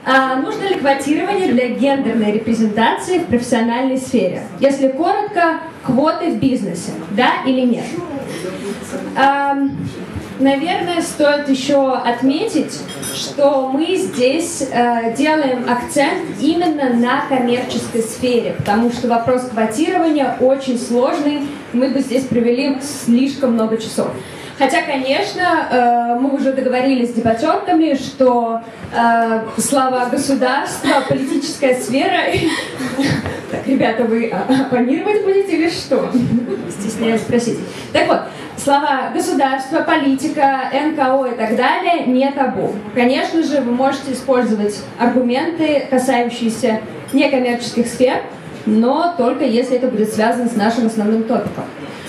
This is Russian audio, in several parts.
Нужно ли квотирование для гендерной репрезентации в профессиональной сфере? Если коротко, квоты в бизнесе, да или нет? Наверное, стоит еще отметить, что мы здесь делаем акцент именно на коммерческой сфере, потому что вопрос квотирования очень сложный, мы бы здесь провели слишком много часов. Хотя, конечно, мы уже договорились с дебатерками, что слова государства, политическая сфера... Так, ребята, вы оппонировать будете или что? Стесняюсь спросить. Так вот, слова государство, политика, НКО и так далее не табу. Конечно же, вы можете использовать аргументы, касающиеся некоммерческих сфер, но только если это будет связано с нашим основным топиком.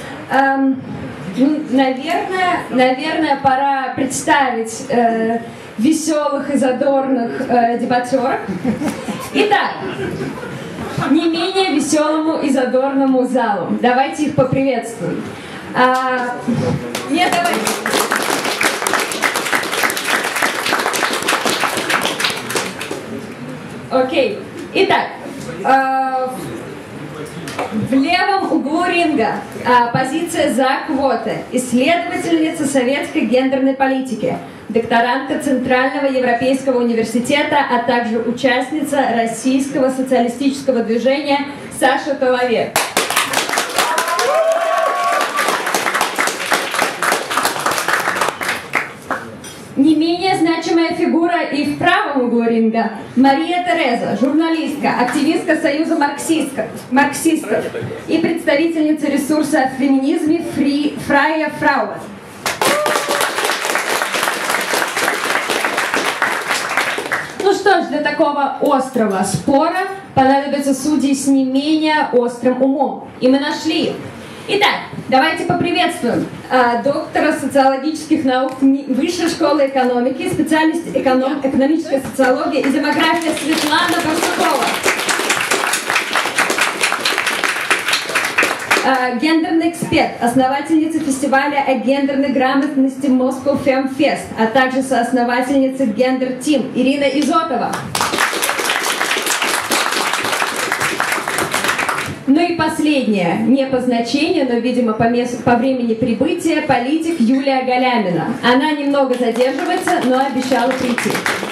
Наверное, пора представить веселых и задорных дебатерок. Итак, не менее веселому и задорному залу. Давайте их поприветствуем. Нет, давайте. Окей. Итак, в левом углу ринга позиция за квоты. Исследовательница советской гендерной политики, докторантка Центрального Европейского университета, а также участница Российского социалистического движения Саша Толовер. Не менее значимая фигура и в правом углу ринга – Мария Тереза, журналистка, активистка Союза марксистов и представительница ресурса о феминизме Freie Frauen. Ну что ж, для такого острого спора понадобятся судьи с не менее острым умом. И мы нашли их. Итак, давайте поприветствуем доктора социологических наук Высшей школы экономики, специальность экономическая социология и демография Светлана Барсукова. Гендерный эксперт, основательница фестиваля о гендерной грамотности Moscow Fem Fest, а также соосновательница Gender Team Ирина Изотова. Ну и последнее, не по значению, но, видимо, по времени прибытия, политик Юлия Галямина. Она немного задерживается, но обещала прийти.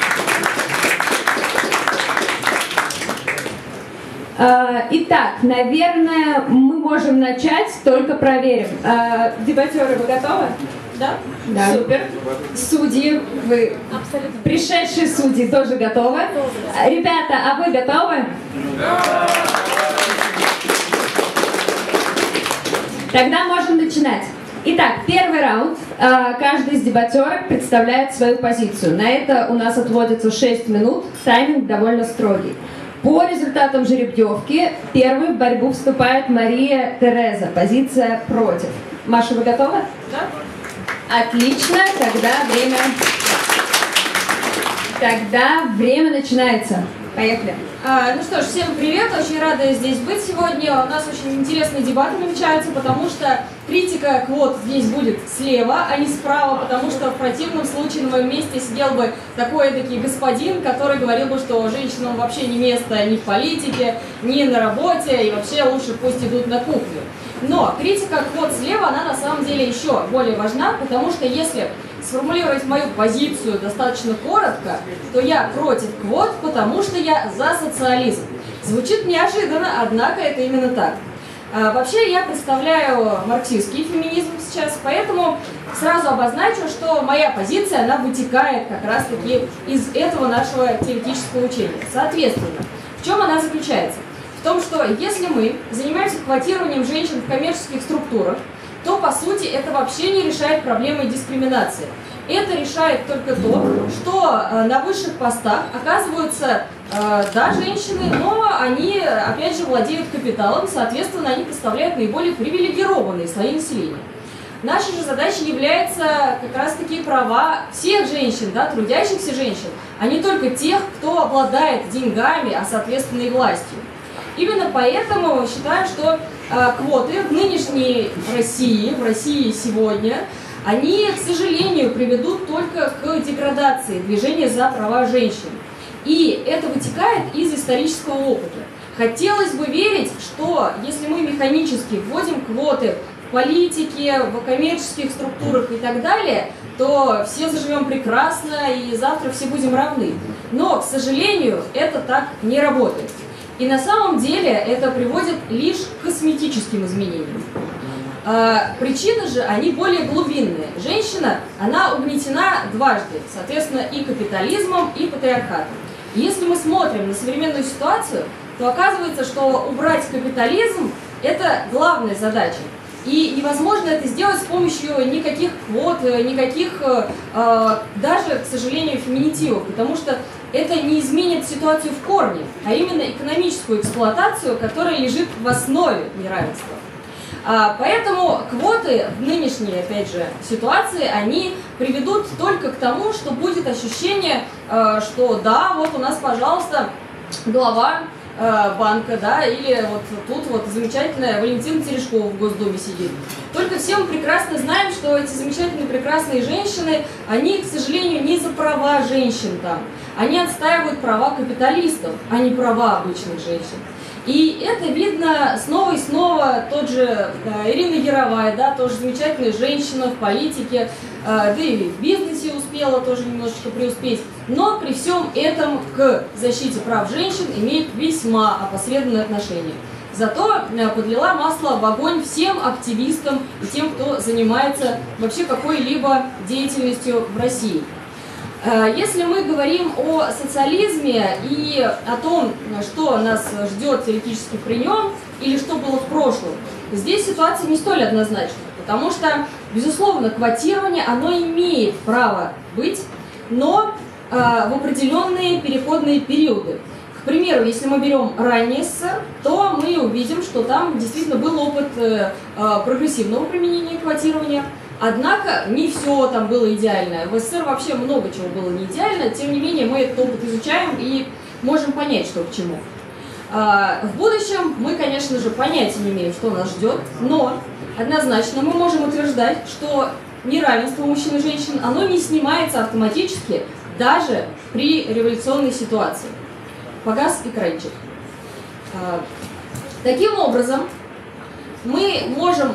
Итак, наверное, мы можем начать, только проверим. Дебатеры, вы готовы? Да? Да. Супер. Судьи, вы абсолютно. Пришедшие судьи тоже готовы? Ребята, а вы готовы? Да. Тогда можем начинать. Итак, первый раунд. Каждый из дебатерок представляет свою позицию. На это у нас отводится 6 минут. Тайминг довольно строгий. По результатам жеребьевки первой в борьбу вступает Мария Тереза. Позиция против. Маша, вы готовы? Да. Отлично. Тогда время начинается. Поехали. Ну что ж, всем привет, очень рада здесь быть сегодня. У нас очень интересные дебаты намечаются, потому что критика квот здесь будет слева, а не справа, потому что в противном случае на моем месте сидел бы такой-таки господин, который говорил бы, что женщинам вообще не место ни в политике, ни на работе, и вообще лучше пусть идут на кухню. Но критика квот слева, она на самом деле еще более важна, потому что если сформулировать мою позицию достаточно коротко, то я против квот, потому что я за социализм. Звучит неожиданно, однако это именно так. Вообще я представляю марксистский феминизм сейчас, поэтому сразу обозначу, что моя позиция, она вытекает как раз-таки из этого нашего теоретического учения. Соответственно, в чем она заключается? В том, что если мы занимаемся квотированием женщин в коммерческих структурах, то, по сути, это вообще не решает проблемы дискриминации. Это решает только то, что на высших постах оказываются, да, женщины, но они, опять же, владеют капиталом, соответственно, они представляют наиболее привилегированные слои населения. Нашей же задачей является как раз-таки права всех женщин, да, трудящихся женщин, а не только тех, кто обладает деньгами, а, соответственно, и властью. Именно поэтому считаю, что квоты в нынешней России, в России сегодня, они, к сожалению, приведут только к деградации движения за права женщин. И это вытекает из исторического опыта. Хотелось бы верить, что если мы механически вводим квоты в политике, в коммерческих структурах и так далее, то все заживем прекрасно и завтра все будем равны. Но, к сожалению, это так не работает. И на самом деле это приводит лишь к косметическим изменениям. Причины же, они более глубинные. Женщина, она угнетена дважды, соответственно, и капитализмом, и патриархатом. И если мы смотрим на современную ситуацию, то оказывается, что убрать капитализм – это главная задача. И невозможно это сделать с помощью никаких квот, никаких, даже, к сожалению, феминитивов, потому что это не изменит ситуацию в корне, а именно экономическую эксплуатацию, которая лежит в основе неравенства. Поэтому квоты в нынешней, опять же, ситуации, они приведут только к тому, что будет ощущение, что да, вот у нас, пожалуйста, глава банка, да, или вот тут вот замечательная Валентина Терешкова в Госдуме сидит. Только все мы прекрасно знаем, что эти замечательные, прекрасные женщины, они, к сожалению, не за права женщин там. Они отстаивают права капиталистов, а не права обычных женщин. И это видно снова и снова. Тот же Ирина Яровая, да, тоже замечательная женщина в политике, да и в бизнесе успела тоже немножечко преуспеть. Но при всем этом к защите прав женщин имеет весьма опосредованное отношение. Зато подлила масло в огонь всем активистам и тем, кто занимается вообще какой-либо деятельностью в России. Если мы говорим о социализме и о том, что нас ждет теоретически при нем, или что было в прошлом, здесь ситуация не столь однозначна, потому что, безусловно, квотирование, оно имеет право быть, но в определенные переходные периоды. К примеру, если мы берем ранний СССР, то мы увидим, что там действительно был опыт прогрессивного применения квотирования. Однако не все там было идеально. В СССР вообще много чего было не идеально, тем не менее мы этот опыт изучаем и можем понять, что к чему. В будущем мы, конечно же, понятия не имеем, что нас ждет, но однозначно мы можем утверждать, что неравенство мужчин и женщин, оно не снимается автоматически даже при революционной ситуации. Погас экранчик. Таким образом, мы можем...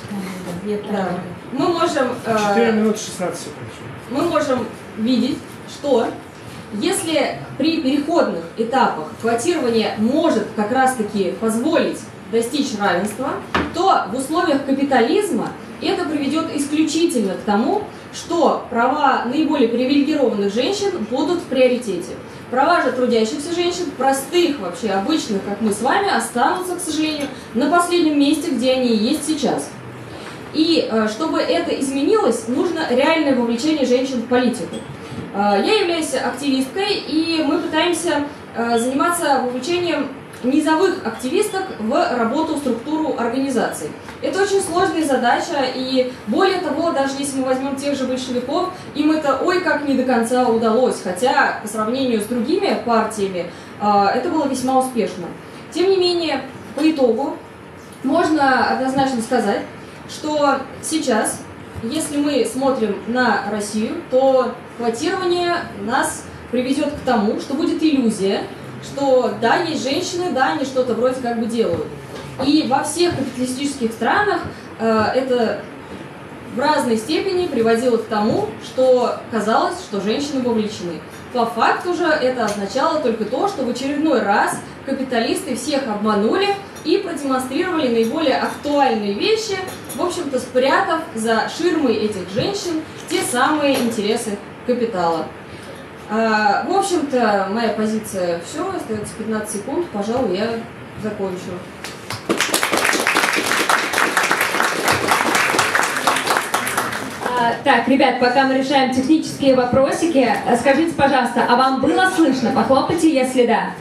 Мы можем, 4 минуты 16 секунд. Мы можем видеть, что если при переходных этапах квотирование может как раз-таки позволить достичь равенства, то в условиях капитализма это приведет исключительно к тому, что права наиболее привилегированных женщин будут в приоритете. Права же трудящихся женщин, простых вообще, обычных, как мы с вами, останутся, к сожалению, на последнем месте, где они и есть сейчас. И чтобы это изменилось, нужно реальное вовлечение женщин в политику. Я являюсь активисткой, и мы пытаемся заниматься вовлечением низовых активисток в работу, структуру организаций. Это очень сложная задача, и более того, даже если мы возьмем тех же большевиков, им это ой как не до конца удалось, хотя по сравнению с другими партиями это было весьма успешно. Тем не менее, по итогу можно однозначно сказать, что сейчас, если мы смотрим на Россию, то квотирование нас приведет к тому, что будет иллюзия, что да, есть женщины, да, они что-то вроде как бы делают. И во всех капиталистических странах это в разной степени приводило к тому, что казалось, что женщины вовлечены. По факту же это означало только то, что в очередной раз капиталисты всех обманули и продемонстрировали наиболее актуальные вещи, в общем-то спрятав за ширмой этих женщин те самые интересы капитала. В общем-то, моя позиция все, остается 15 секунд, пожалуй, я закончу. Так, ребят, пока мы решаем технические вопросики, скажите, пожалуйста, а вам было слышно? Похлопайте, если да.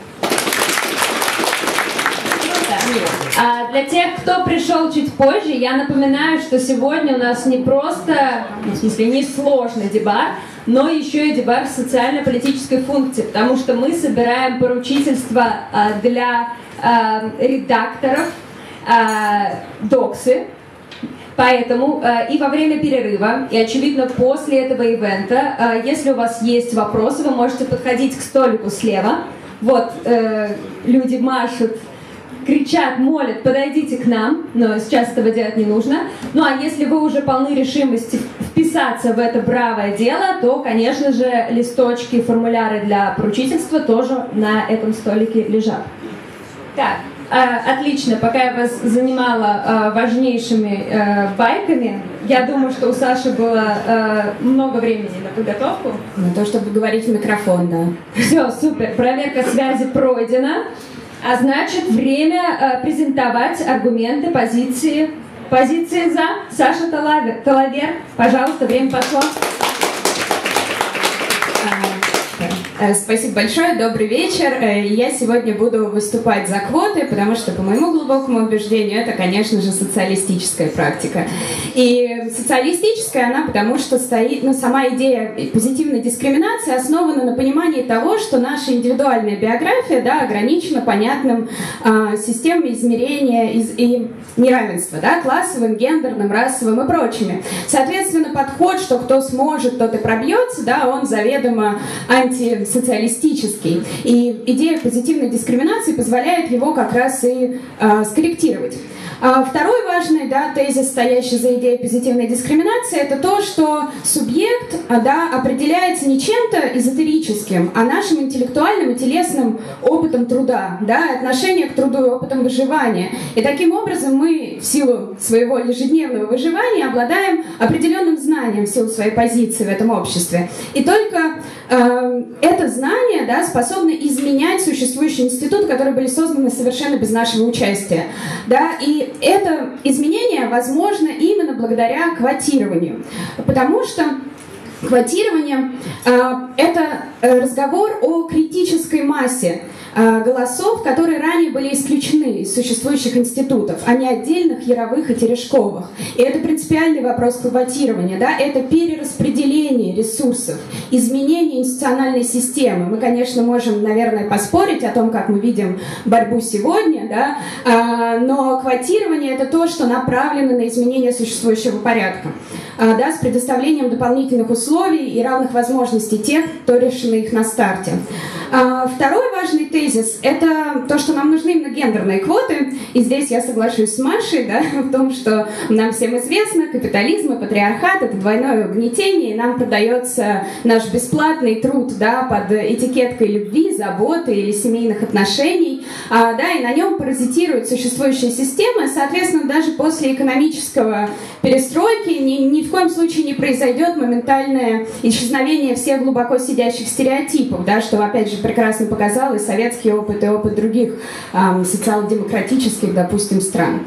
Для тех, кто пришел чуть позже, я напоминаю, что сегодня у нас не просто, в смысле, не сложный дебат, но еще и дебат социально-политической функции, потому что мы собираем поручительство для редакторов Доксы. Поэтому и во время перерыва, и, очевидно, после этого ивента, если у вас есть вопросы, вы можете подходить к столику слева. Вот люди машут, кричат, молят, подойдите к нам, но сейчас этого делать не нужно. Ну а если вы уже полны решимости вписаться в это бравое дело, то, конечно же, листочки, формуляры для поручительства тоже на этом столике лежат. Так, отлично, пока я вас занимала важнейшими байками, я думаю, что у Саши было много времени на подготовку. На то, чтобы говорить в микрофон, да. Все, супер, проверка связи пройдена. А значит, время презентовать аргументы, позиции. Позиции за. Саша Талавер. Пожалуйста, время пошло. Спасибо большое, добрый вечер. Я сегодня буду выступать за квоты, потому что, по моему глубокому убеждению, это, конечно же, социалистическая практика. И социалистическая она потому, что стоит, сама идея позитивной дискриминации основана на понимании того, что наша индивидуальная биография, да, ограничена понятным системой измерения и неравенства, да, классовым, гендерным, расовым и прочими. Соответственно, подход, что кто сможет, тот и пробьется, да, он заведомо антисоциалистический. И идея позитивной дискриминации позволяет его как раз и скорректировать. Второй важный, да, тезис, стоящий за идеей позитивной дискриминации, это то, что субъект, да, определяется не чем-то эзотерическим, а нашим интеллектуальным и телесным опытом труда, да, отношение к труду и опытом выживания. И таким образом мы в силу своего ежедневного выживания обладаем определенным знанием в силу своей позиции в этом обществе. И только это знание, да, способно изменять существующие институты, которые были созданы совершенно без нашего участия. Да, и это изменение возможно именно благодаря квотированию. Потому что квотирование это разговор о критической массе голосов, которые ранее были исключены из существующих институтов, а не отдельных яровых и терешковых. И это принципиальный вопрос квотирования, да? Это перераспределение ресурсов, изменение институциональной системы. Мы, конечно, можем, наверное, поспорить о том, как мы видим борьбу сегодня, да? Но квотирование — это то, что направлено на изменение существующего порядка, да? С предоставлением дополнительных условий и равных возможностей тех, кто решены их на старте. Второй важный тезис — это то, что нам нужны именно гендерные квоты. И здесь я соглашусь с Машей, да, в том, что нам всем известно, капитализм и патриархат — это двойное угнетение, и нам продается наш бесплатный труд, да, под этикеткой любви, заботы или семейных отношений, да, и на нем паразитируют существующие системы. Соответственно, даже после экономического перестройки ни в коем случае не произойдет моментальное исчезновение всех глубоко сидящих стереотипов, да, что, опять же, прекрасно показал и советский опыт, и опыт других социал-демократических, допустим, стран.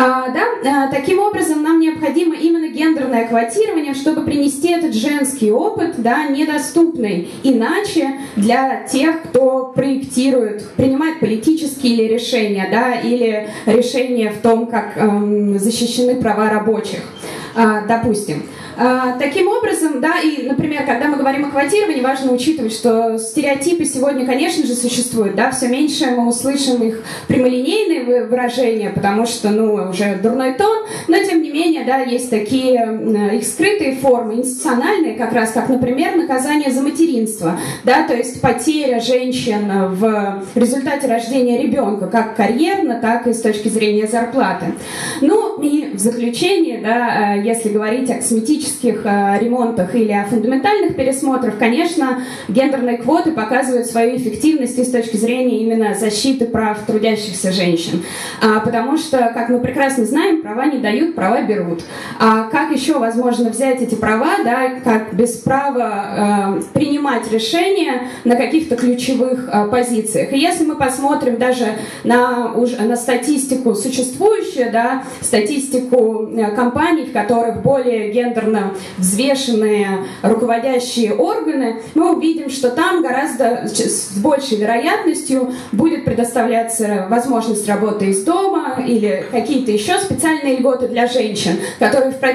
Да, таким образом, нам необходимо именно гендерное квотирование, чтобы принести этот женский опыт, да, недоступный иначе для тех, кто проектирует, принимает политические решения, да, или решения в том, как защищены права рабочих, допустим. Таким образом, да, и, например, когда мы говорим о квотировании, важно учитывать, что стереотипы сегодня, конечно же, существуют, да, все меньше мы услышим их прямолинейные выражения, потому что, уже дурной тон, но, тем не менее, да, есть такие их скрытые формы, институциональные, как раз, как, например, наказание за материнство, да, то есть потеря женщин в результате рождения ребенка, как карьерно, так и с точки зрения зарплаты. Ну, и в заключение, да, если говорить о косметических ремонтах или о фундаментальных пересмотрах, конечно, гендерные квоты показывают свою эффективность и с точки зрения именно защиты прав трудящихся женщин. Потому что, как мы прекрасно знаем, права не дают, права берут. А как еще возможно взять эти права, да, как без права принимать решения на каких-то ключевых позициях? И если мы посмотрим даже на статистику существующую, да, статистику компаний, в которых более гендерно взвешенные руководящие органы, мы увидим, что там гораздо с большей вероятностью будет предоставляться возможность работы из дома или какие-то еще специальные льготы для женщин, которые в противном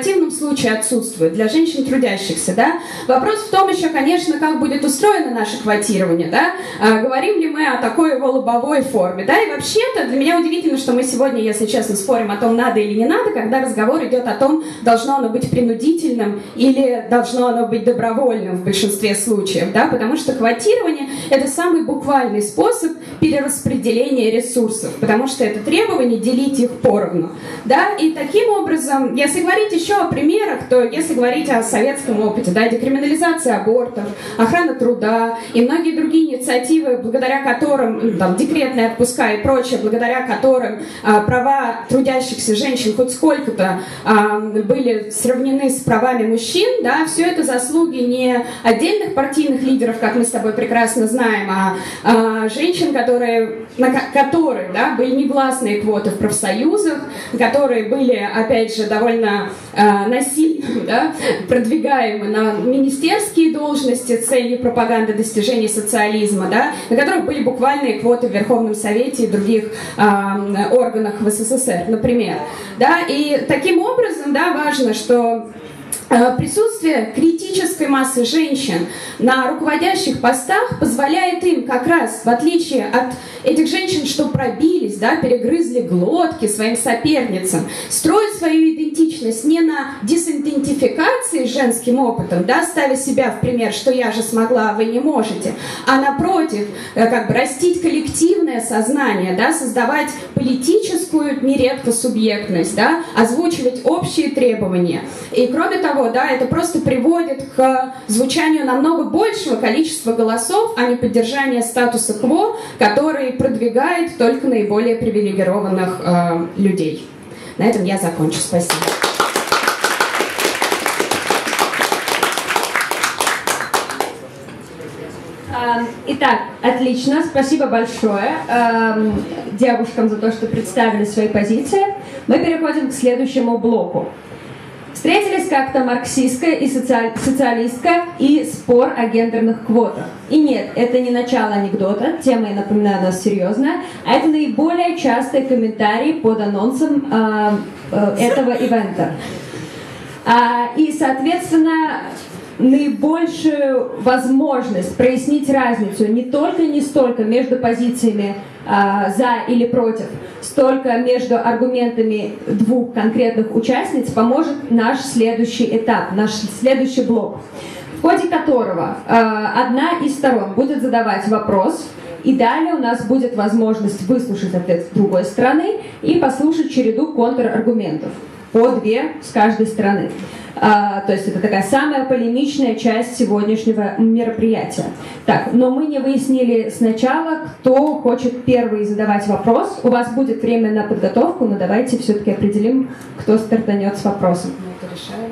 противном случае отсутствует для женщин трудящихся, да. Вопрос в том еще, конечно, как будет устроено наше квотирование, да. Говорим ли мы о такой его лобовой форме, да, и вообще-то для меня удивительно, что мы сегодня, если честно, спорим о том, надо или не надо, когда разговор идет о том, должно оно быть принудительным или должно оно быть добровольным в большинстве случаев, да, потому что квотирование – это самый буквальный способ перераспределения ресурсов, потому что это требование делить их поровну, да, и таким образом, если говорить еще о примерах, то если говорить о советском опыте, да, декриминализация абортов, охрана труда и многие другие инициативы, благодаря которым, там, декретные отпуска и прочее, благодаря которым права трудящихся женщин хоть сколько-то были сравнены с правами мужчин, да, все это заслуги не отдельных партийных лидеров, как мы с тобой прекрасно знаем, а женщин, которые, да, были негласные квоты в профсоюзах, которые были, опять же, довольно насильно, да, продвигаемы на министерские должности с целью пропаганды достижений социализма, да, на которых были буквальные квоты в Верховном Совете и других органах в СССР, например. Да, и таким образом, да, важно, что присутствие критической массы женщин на руководящих постах позволяет им как раз, в отличие от этих женщин, что пробились, да, перегрызли глотки своим соперницам, строить свою идентичность не на дисидентификации с женским опытом, да, ставя себя в пример, что я же смогла, а вы не можете, а напротив, как бы растить коллективное сознание, да, создавать политическую, нередко субъектность, да, озвучивать общие требования. И кроме того, да, это просто приводит к звучанию намного большего количества голосов, а не поддержания статуса кво, который продвигает только наиболее привилегированных людей. На этом я закончу. Спасибо. Итак, отлично, спасибо большое девушкам за то, что представили свои позиции. Мы переходим к следующему блоку. Встретились как-то марксистка и социалистка и спор о гендерных квотах. И нет, это не начало анекдота, тема, я напоминаю, у нас серьезная, а это наиболее частые комментарии под анонсом этого ивента. И, соответственно, наибольшую возможность прояснить разницу не столько между позициями за или против, столько между аргументами двух конкретных участниц поможет наш следующий этап, наш следующий блок, в ходе которого одна из сторон будет задавать вопрос, и далее у нас будет возможность выслушать ответ с другой стороны и послушать череду контраргументов, по две с каждой стороны. То есть это такая самая полемичная часть сегодняшнего мероприятия. Так, но мы не выяснили сначала, кто хочет первый задавать вопрос. У вас будет время на подготовку, но давайте все-таки определим, кто стартанет с вопросом. Мы это решаем.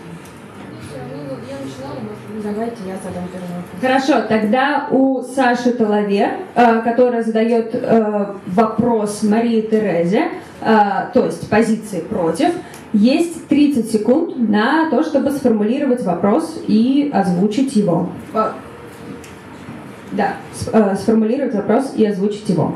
Давайте я задам первый вопрос. Хорошо, тогда у Саши Талавер, которая задает вопрос Марии Терезе, то есть позиции против, есть 30 секунд на то, чтобы сформулировать вопрос и озвучить его. Да, сформулировать вопрос и озвучить его.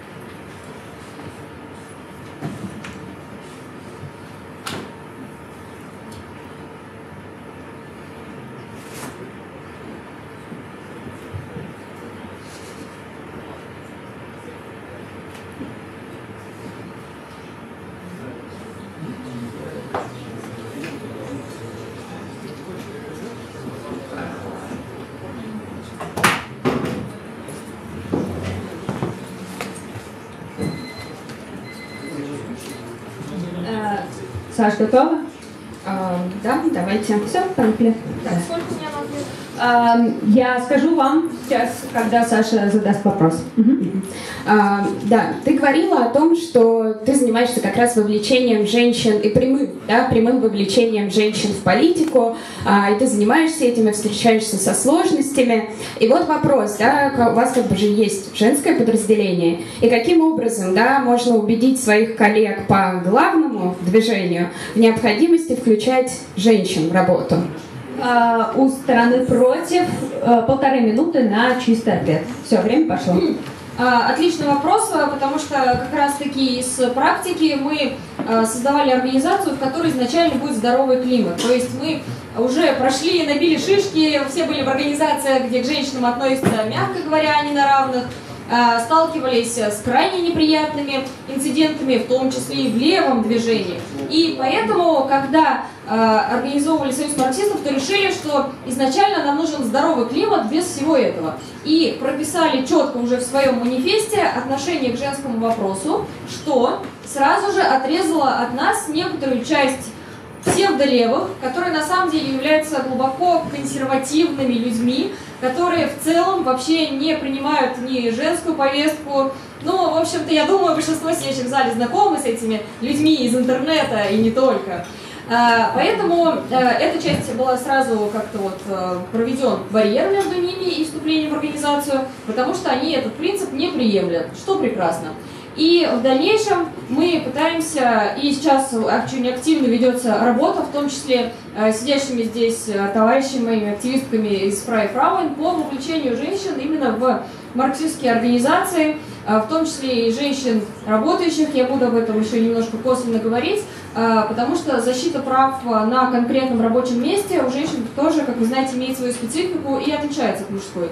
Саш, готова? Да, давайте. Все, поехали. Сколько у меня на ответ? Я скажу вам сейчас, когда Саша задаст вопрос. Да, ты говорила о том, что ты занимаешься как раз вовлечением женщин и прямым вовлечением женщин в политику, и ты занимаешься этим и встречаешься со сложностями. И вот вопрос, да, у вас как бы же есть женское подразделение, и каким образом, да, можно убедить своих коллег по главному движению в необходимости включать женщин в работу? У стороны против 1,5 минуты на чистый ответ. Все, время пошло. Отличный вопрос, потому что как раз-таки из практики мы создавали организацию, в которой изначально будет здоровый климат. То есть мы уже прошли, набили шишки, все были в организациях, где к женщинам относятся, мягко говоря, а не на равных, сталкивались с крайне неприятными инцидентами, в том числе и в левом движении. И поэтому, когда организовывали союз марксистов, то решили, что изначально нам нужен здоровый климат без всего этого. И прописали четко уже в своем манифесте отношение к женскому вопросу, что сразу же отрезало от нас некоторую часть псевдолевых, которые на самом деле являются глубоко консервативными людьми, которые в целом вообще не принимают ни женскую повестку. Ну, в общем-то, я думаю, большинство сидящих в зале знакомы с этими людьми из интернета и не только. Поэтому эта часть была сразу как-то вот проведен барьер между ними и вступлением в организацию, потому что они этот принцип не приемлят, что прекрасно. И в дальнейшем мы пытаемся, и сейчас очень активно ведется работа, в том числе сидящими здесь товарищами, активистками из Freie Frauen по вовлечению женщин именно в марксистские организации, в том числе и женщин работающих, я буду об этом еще немножко косвенно говорить, потому что защита прав на конкретном рабочем месте у женщин тоже, как вы знаете, имеет свою специфику и отличается от мужской.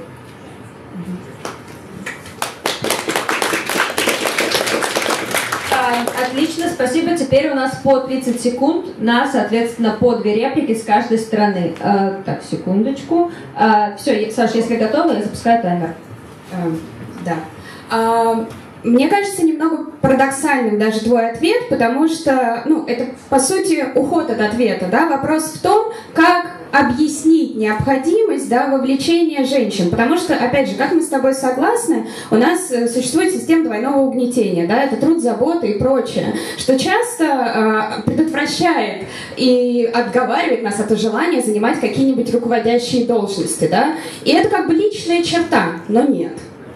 Отлично, спасибо. Теперь у нас по 30 секунд на, соответственно, по 2 реплики с каждой стороны. Так, секундочку. Все, Саша, если готова, я запускаю таймер. Да. Мне кажется немного парадоксальным даже твой ответ, потому что, ну, это, по сути, уход от ответа, да? Вопрос в том, как объяснить необходимость, да, вовлечения женщин, потому что, опять же, как мы с тобой согласны, у нас существует система двойного угнетения, да, это труд, забота и прочее, что часто предотвращает и отговаривает нас от желания занимать какие-нибудь руководящие должности, да, и это как бы личная черта, но нет.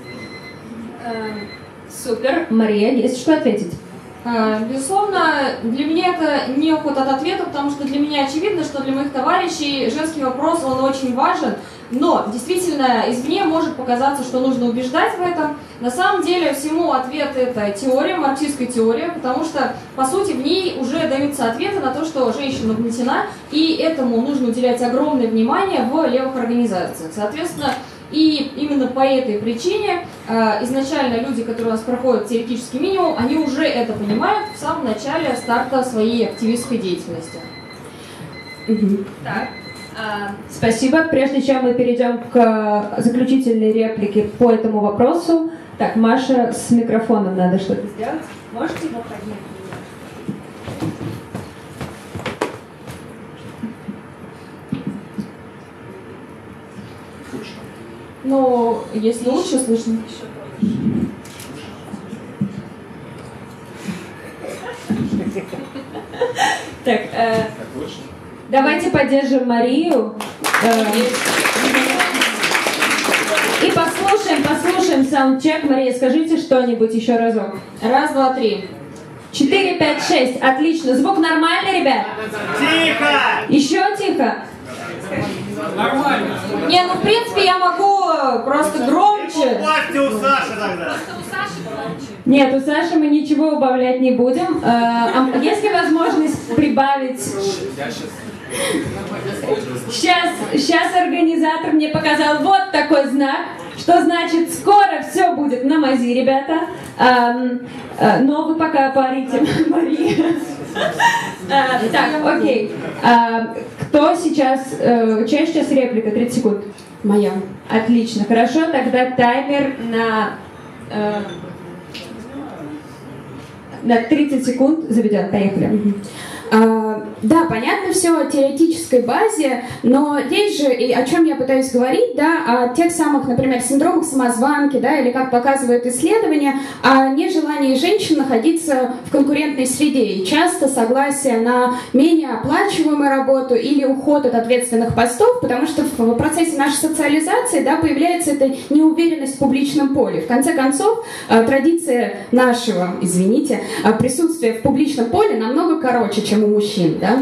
Супер. Мария, есть что ответить? Безусловно, для меня это не уход от ответа, потому что для меня очевидно, что для моих товарищей женский вопрос, он очень важен, но действительно извне может показаться, что нужно убеждать в этом. На самом деле всему ответ это теория, марксистская теория, потому что по сути в ней уже даются ответы на то, что женщина угнетена, и этому нужно уделять огромное внимание в левых организациях. Соответственно, и именно по этой причине изначально люди, которые у нас проходят теоретический минимум, они уже это понимают в самом начале старта своей активистской деятельности. Так. Спасибо. Прежде чем мы перейдем к заключительной реплике по этому вопросу, так, Маша, с микрофоном надо что-то сделать. Можете его поднять? Ну, если лучше слышно. Так, давайте поддержим Марию. И послушаем саундчек. Мария, скажите что-нибудь еще разок. 1, 2, 3. 4, 5, 6. Отлично. Звук нормальный, ребят? Тихо! Еще тихо? Нормально. Не, ну в принципе я могу просто громче. Убавьте у Саши тогда. Нет, у Саши мы ничего убавлять не будем. Есть ли возможность прибавить? Сейчас организатор мне показал вот такой знак, что значит скоро все будет на мази, ребята. Но вы пока парите, Мария. Так, окей. Кто сейчас... Чья сейчас реплика? 30 секунд. Моя. Отлично, хорошо. Тогда таймер на 30 секунд заведен. Поехали. Да, понятно все о теоретической базе, но здесь же, и о чем я пытаюсь говорить, да, о тех самых, например, синдромах самозванки, да, или как показывают исследования, о нежелании женщин находиться в конкурентной среде и часто согласие на менее оплачиваемую работу или уход от ответственных постов, потому что в процессе нашей социализации, да, появляется эта неуверенность в публичном поле. В конце концов, традиция нашего, извините, присутствия в публичном поле намного короче, чем у мужчин, да?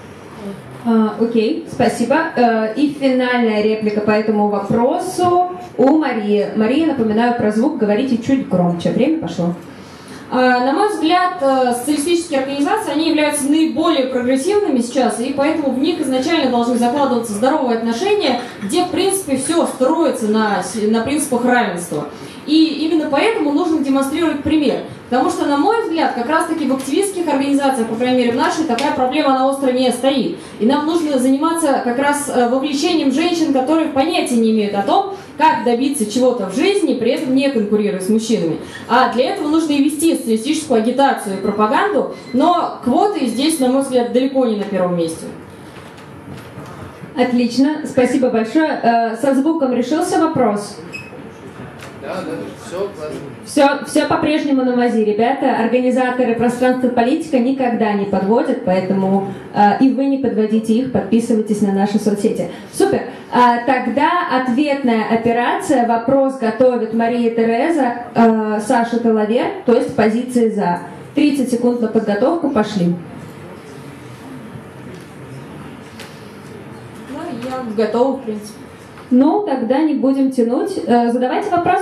Окей, спасибо. И финальная реплика по этому вопросу. у Марии. Мария, напоминаю про звук, говорите чуть громче. Время пошло. На мой взгляд, социалистические организации, они являются наиболее прогрессивными сейчас, и поэтому в них изначально должны закладываться здоровые отношения, где, в принципе, все строится на принципах равенства. И именно поэтому нужно демонстрировать пример. Потому что, на мой взгляд, как раз-таки в активистских организациях, по крайней мере в нашей, такая проблема на остро не стоит. И нам нужно заниматься как раз вовлечением женщин, которые понятия не имеют о том, как добиться чего-то в жизни, при этом не конкурируя с мужчинами. А для этого нужно и вести социалистическую агитацию и пропаганду, но квоты здесь, на мой взгляд, далеко не на первом месте. Отлично, спасибо большое. Со звуком решился вопрос? Да, все классно. Все по-прежнему на мази, ребята. Организаторы пространства политика никогда не подводят, поэтому и вы не подводите их, подписывайтесь на наши соцсети. Супер. Тогда ответная операция. Вопрос готовит Мария Тереза, Саша Талавер, то есть позиции за. 30 секунд на подготовку, пошли. Ну, я готова, в принципе. Ну, тогда не будем тянуть. Задавайте вопрос.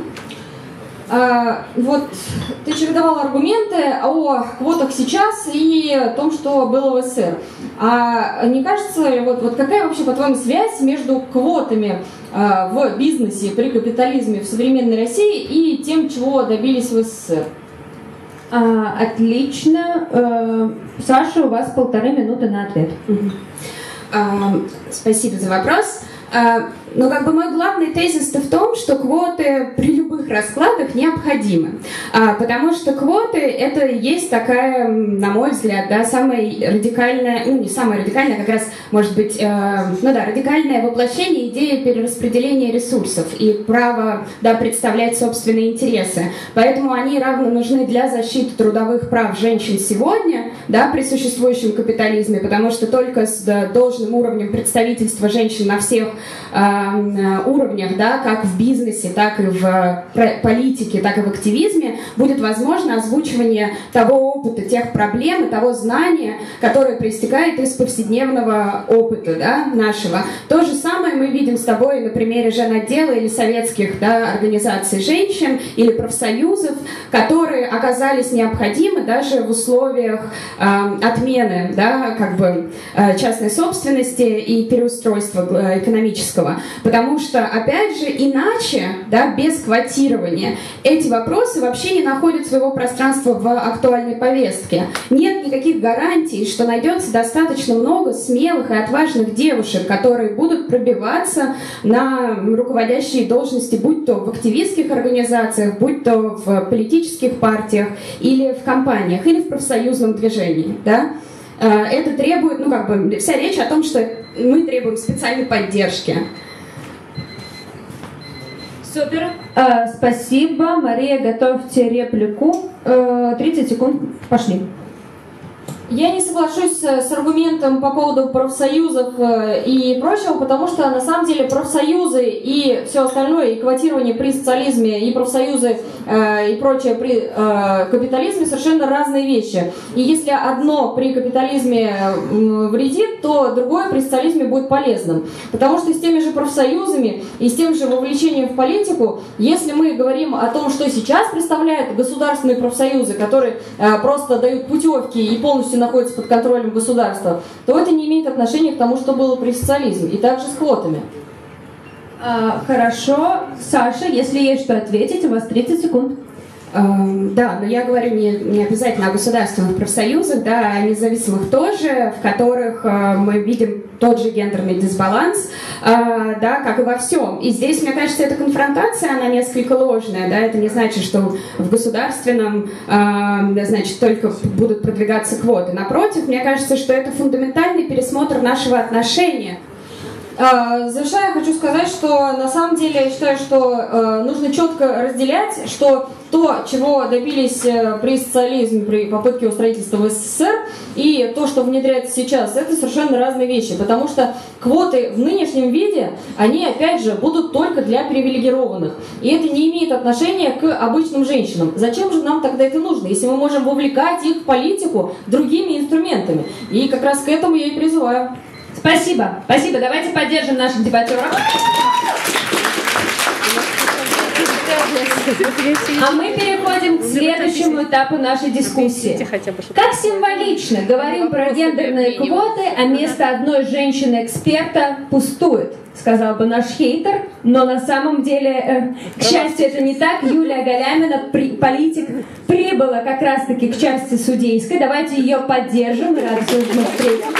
Вот ты чередовал аргументы о квотах сейчас и о том, что было в СССР. А не кажется ли, вот какая вообще, по-твоему, связь между квотами в бизнесе при капитализме в современной России и тем, чего добились в СССР? Отлично. Саша, у вас 1,5 минуты на ответ. Спасибо за вопрос. Но как бы мой главный тезис-то в том, что квоты при любых раскладах необходимы. Потому что квоты — это есть такая, на мой взгляд, да, самая радикальная, ну не самая радикальная, как раз, может быть, радикальное воплощение идеи перераспределения ресурсов и право, да, представлять собственные интересы. Поэтому они равно нужны для защиты трудовых прав женщин сегодня, да, при существующем капитализме, потому что только с должным уровнем представительства женщин на всех уровнях, да, как в бизнесе, так и в политике, так и в активизме, будет возможно озвучивание того опыта, тех проблем и того знания, которое проистекает из повседневного опыта, да, нашего. То же самое мы видим с тобой на примере женотдела или советских, да, организаций женщин или профсоюзов, которые оказались необходимы даже в условиях отмены, да, как бы, частной собственности и переустройства экономического. Потому что, опять же, иначе, да, без квотирования, эти вопросы вообще не находят своего пространства в актуальной повестке. Нет никаких гарантий, что найдется достаточно много смелых и отважных девушек, которые будут пробиваться на руководящие должности, будь то в активистских организациях, будь то в политических партиях или в компаниях, или в профсоюзном движении, да? Это требует, ну, как бы, вся речь о том, что мы требуем специальной поддержки. Супер. Спасибо. Мария, готовьте реплику. 30 секунд. Пошли. Я не соглашусь с аргументом по поводу профсоюзов и прочего, потому что на самом деле профсоюзы и все остальное, и квотирование при социализме, и профсоюзы и прочее при капитализме совершенно разные вещи. И если одно при капитализме вредит, то другое при социализме будет полезным. Потому что с теми же профсоюзами и с тем же вовлечением в политику, если мы говорим о том, что сейчас представляют государственные профсоюзы, которые просто дают путевки и полностью находится под контролем государства, то это не имеет отношения к тому, что было при социализме. И также с квотами. Хорошо. Саша, если есть что ответить, у вас 30 секунд. Да, но я говорю не обязательно о государственных профсоюзах, да, а о независимых тоже, в которых мы видим тот же гендерный дисбаланс, да, как и во всем. И здесь, мне кажется, эта конфронтация, она несколько ложная, да, это не значит, что в государственном, значит, только будут продвигаться квоты. Напротив, мне кажется, что это фундаментальный пересмотр нашего отношения. Завершая, хочу сказать, что на самом деле я считаю, что нужно четко разделять, что то, чего добились при социализме, при попытке устроительства в СССР, и то, что внедряется сейчас, это совершенно разные вещи, потому что квоты в нынешнем виде, они, опять же, будут только для привилегированных, и это не имеет отношения к обычным женщинам. Зачем же нам тогда это нужно, если мы можем вовлекать их в политику другими инструментами? И как раз к этому я и призываю. Спасибо. Спасибо. Давайте поддержим наших дебатеров. А мы переходим к следующему этапу нашей дискуссии. Как символично, говорим про гендерные квоты, а место одной женщины-эксперта пустует, сказал бы наш хейтер, но на самом деле, к счастью, это не так. Юлия Галямина, политик, прибыла как раз-таки к части судейской. Давайте ее поддержим. Рад, что мы встретим.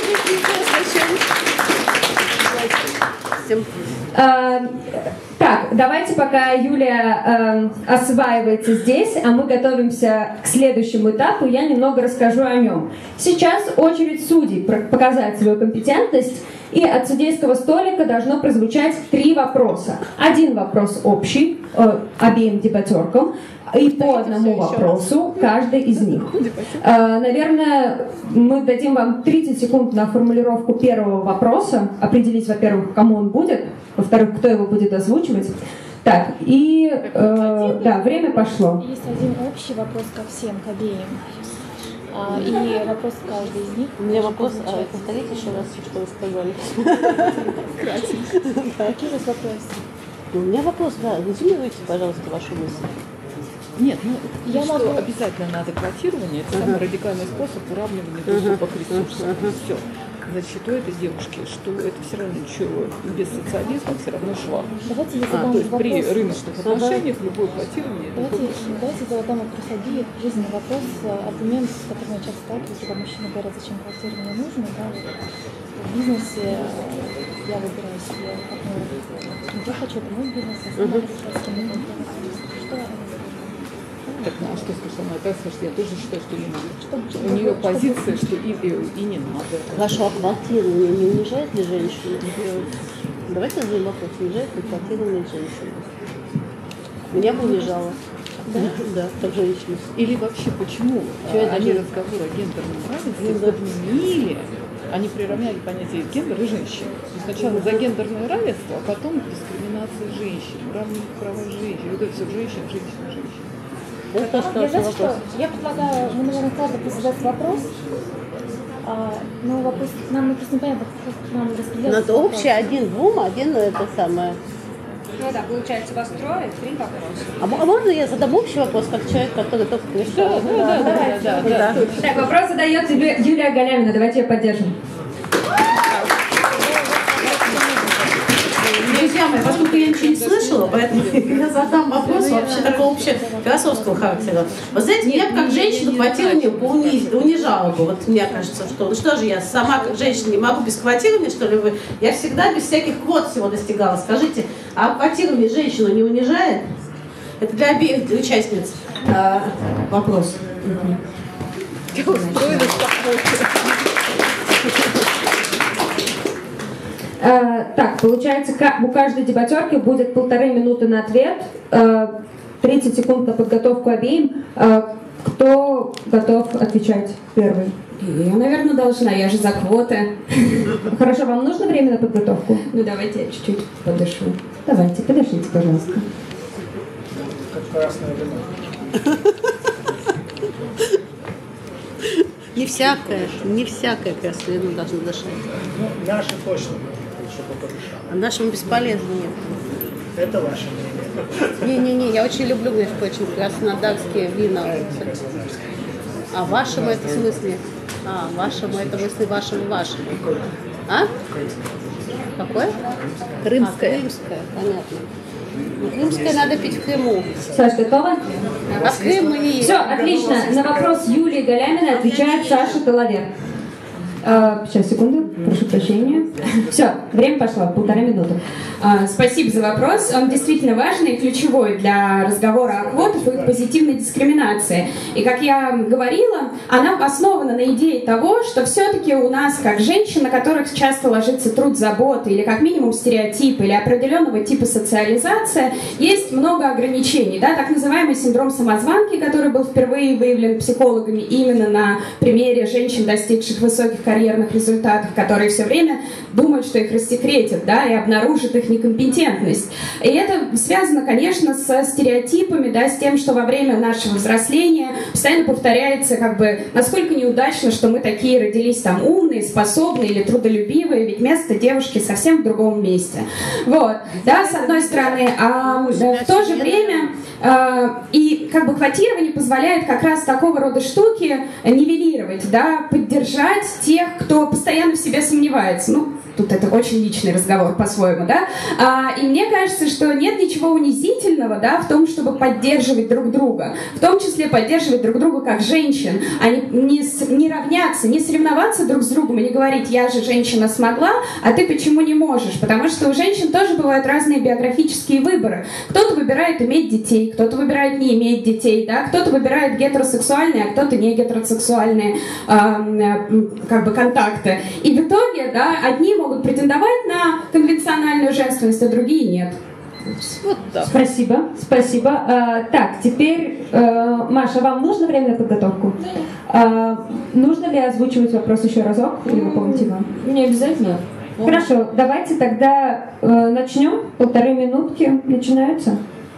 Так, давайте пока Юлия осваивается здесь, а мы готовимся к следующему этапу, я немного расскажу о нем. Сейчас очередь судей показать свою компетентность, и от судейского столика должно прозвучать 3 вопроса. Один вопрос общий обеим дебатеркам, и по одному вопросу каждый из них. Наверное, мы дадим вам 30 секунд на формулировку первого вопроса, определить, во-первых, кому он будет, во-вторых, кто его будет озвучивать. Так, и да, время пошло. Есть один общий вопрос ко всем, к обеим. И вопрос каждый из них. У меня вопрос, повторите еще раз, что вы сказали. Какие у вас вопросы? У меня вопрос, да, резюмируйте, пожалуйста, вашу мысль. Нет, ну я могу... обязательно надо квотирование, это самый радикальный способ уравнивания доступа к ресурсам. Все. Значит, у этой девушки, что это все равно ничего, без социализма все равно швах. Давайте я задам то есть вопрос. При рыночных отношениях любое квотирование... Давайте задам вопрос обеих, жизненный вопрос, аргумент, с которым я часто сталкиваюсь, когда мужчины говорят, зачем квотирование нужно, да, в бизнесе я выбираю себе партнера, я хочу это мой бизнес, я сама решаю, с кем я буду работать. Что Так, ну а что сказала Наталья, я тоже считаю, что не надо. У нее позиция, что и не надо. Хорошо, а квотирование не унижает ли женщину? Давайте задаем вопрос, унижает ли квотирование женщину? Меня бы унижало. Да? Да, как женщина. Или вообще, почему они разговор о гендерном равенстве подменили, они приравняли понятие гендер и женщин. Сначала за гендерное равенство, а потом дискриминация женщин, равные права женщин. Вот это все женщин. Я предлагаю, мы, наверное, каждый задать вопрос. Но вопрос нам просто непонятно, как нам распределяется. Надо общее, один двум, один это самое. Ну да, получается, вас 3 вопроса. А можно я задам общий вопрос, как человек, который только пришел? Да. Так, вопрос задает тебе Юлия Галямина, давайте ее поддержим. Друзья мои, поскольку я ничего не слышала, поэтому я задам вопрос вообще такого общефилософского характера. Вы знаете, меня как женщину квотирование унижало бы. Вот мне кажется, что ну что же я сама как женщина не могу без квотирования, что ли? Я всегда без всяких квот всего достигала. Скажите, а квотирование женщину не унижает? Это для обеих участниц вопрос. Так, получается, у каждой дебатерки будет 1,5 минуты на ответ, 30 секунд на подготовку обеим. Кто готов отвечать первый? Я, наверное, должна, я же за квоты. Хорошо, вам нужно время на подготовку? Ну, давайте я чуть-чуть подышу. Давайте, подышите, пожалуйста. Как красное вино. Не всякое красное вино должно дышать. Ну, наше точно. А нашему бесполезно нет. Это ваше мнение. Не, я очень люблю, между прочим, краснодарские вина. А вашему это в смысле? Вашему это в смысле вашему. А? Какое? Крымское. Крымское, понятно. Крымское надо пить в Крыму. Саша, готова? А в Крым мы не едем. Все, отлично. На вопрос Юлии Галяминой отвечает Саша Талавер. Сейчас, секунду, прошу прощения. Все, время пошло, 1,5 минуты. Спасибо за вопрос. Он действительно важный и ключевой для разговора о квотах и их позитивной дискриминации. И, как я говорила, она основана на идее того, что все-таки у нас, как женщин, на которых часто ложится труд заботы, или как минимум стереотипы, или определенного типа социализация, есть много ограничений. Да? Так называемый синдром самозванки, который был впервые выявлен психологами именно на примере женщин, достигших высоких карьерных результатов, которые все время думают, что их рассекретят, да, и обнаружат их некомпетентность. И это связано, конечно, со стереотипами, да, с тем, что во время нашего взросления постоянно повторяется, как бы, насколько неудачно, что мы такие родились там умные, способные или трудолюбивые, ведь место девушки совсем в другом месте. Вот, да, с одной стороны, а в то же время и как бы квотирование позволяет как раз такого рода штуки нивелировать, да, поддержать тех, кто постоянно в себе сомневается. Ну, тут это очень личный разговор по-своему, да. И мне кажется, что нет ничего унизительного, да, в том, чтобы поддерживать друг друга, в том числе поддерживать друг друга как женщин, а не равняться, не соревноваться друг с другом и не говорить: я же женщина смогла, а ты почему не можешь? Потому что у женщин тоже бывают разные биографические выборы. Кто-то выбирает иметь детей, кто-то выбирает не иметь детей, да, кто-то выбирает гетеросексуальные, а кто-то не гетеросексуальные как бы контакты. И в итоге, да, одни могут претендовать на конвенциональную женственность, а другие нет. Вот так. Спасибо, спасибо. Так, теперь, Маша, вам нужно время на подготовку? Нужно ли озвучивать вопрос еще разок? Или вы помните его? Не обязательно. Хорошо, давайте тогда начнем. 1,5 минутки начинаются.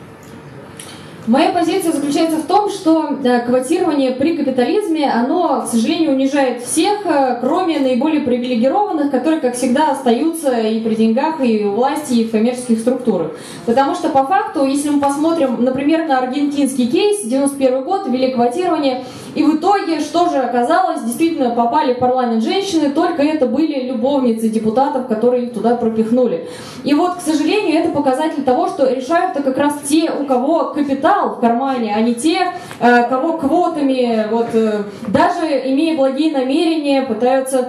Моя позиция заключается в том, что квотирование при капитализме, оно, к сожалению, унижает всех, кроме наиболее привилегированных, которые, как всегда, остаются и при деньгах, и у власти, и в коммерческих структурах. Потому что, по факту, если мы посмотрим, например, на аргентинский кейс, 91 год, ввели квотирование, и в итоге, что же оказалось, действительно попали в парламент женщины, только это были любовницы депутатов, которые их туда пропихнули. И вот, к сожалению, это показатель того, что решают-то как раз те, у кого капитал в кармане, а не те, кого квотами, вот, даже имея благие намерения, пытаются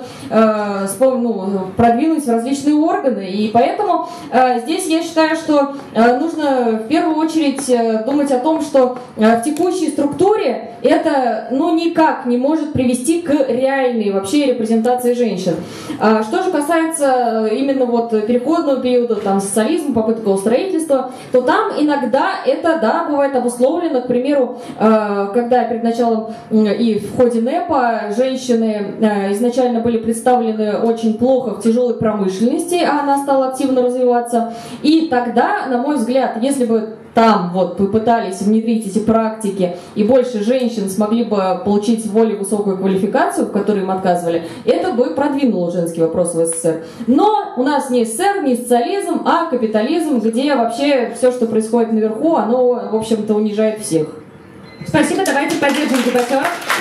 продвинуть в различные органы. И поэтому здесь я считаю, что нужно в первую очередь думать о том, что в текущей структуре это никак не может привести к реальной вообще репрезентации женщин. Что же касается именно вот переходного периода, там, социализма, попытка строительства, то там иногда это, да, бывает обусловлено, к примеру, когда перед началом и в ходе НЭПа женщины изначально были представлены очень плохо в тяжелой промышленности, а она стала активно развиваться. И тогда, на мой взгляд, если бы там вот попытались внедрить эти практики, и больше женщин смогли бы получить более высокую квалификацию, в которой им отказывали, это бы продвинуло женский вопрос в СССР. Но у нас не СССР, не социализм, а капитализм, где вообще все, что происходит наверху, оно, в общем-то, унижает всех. Спасибо, давайте поддержим дебатера.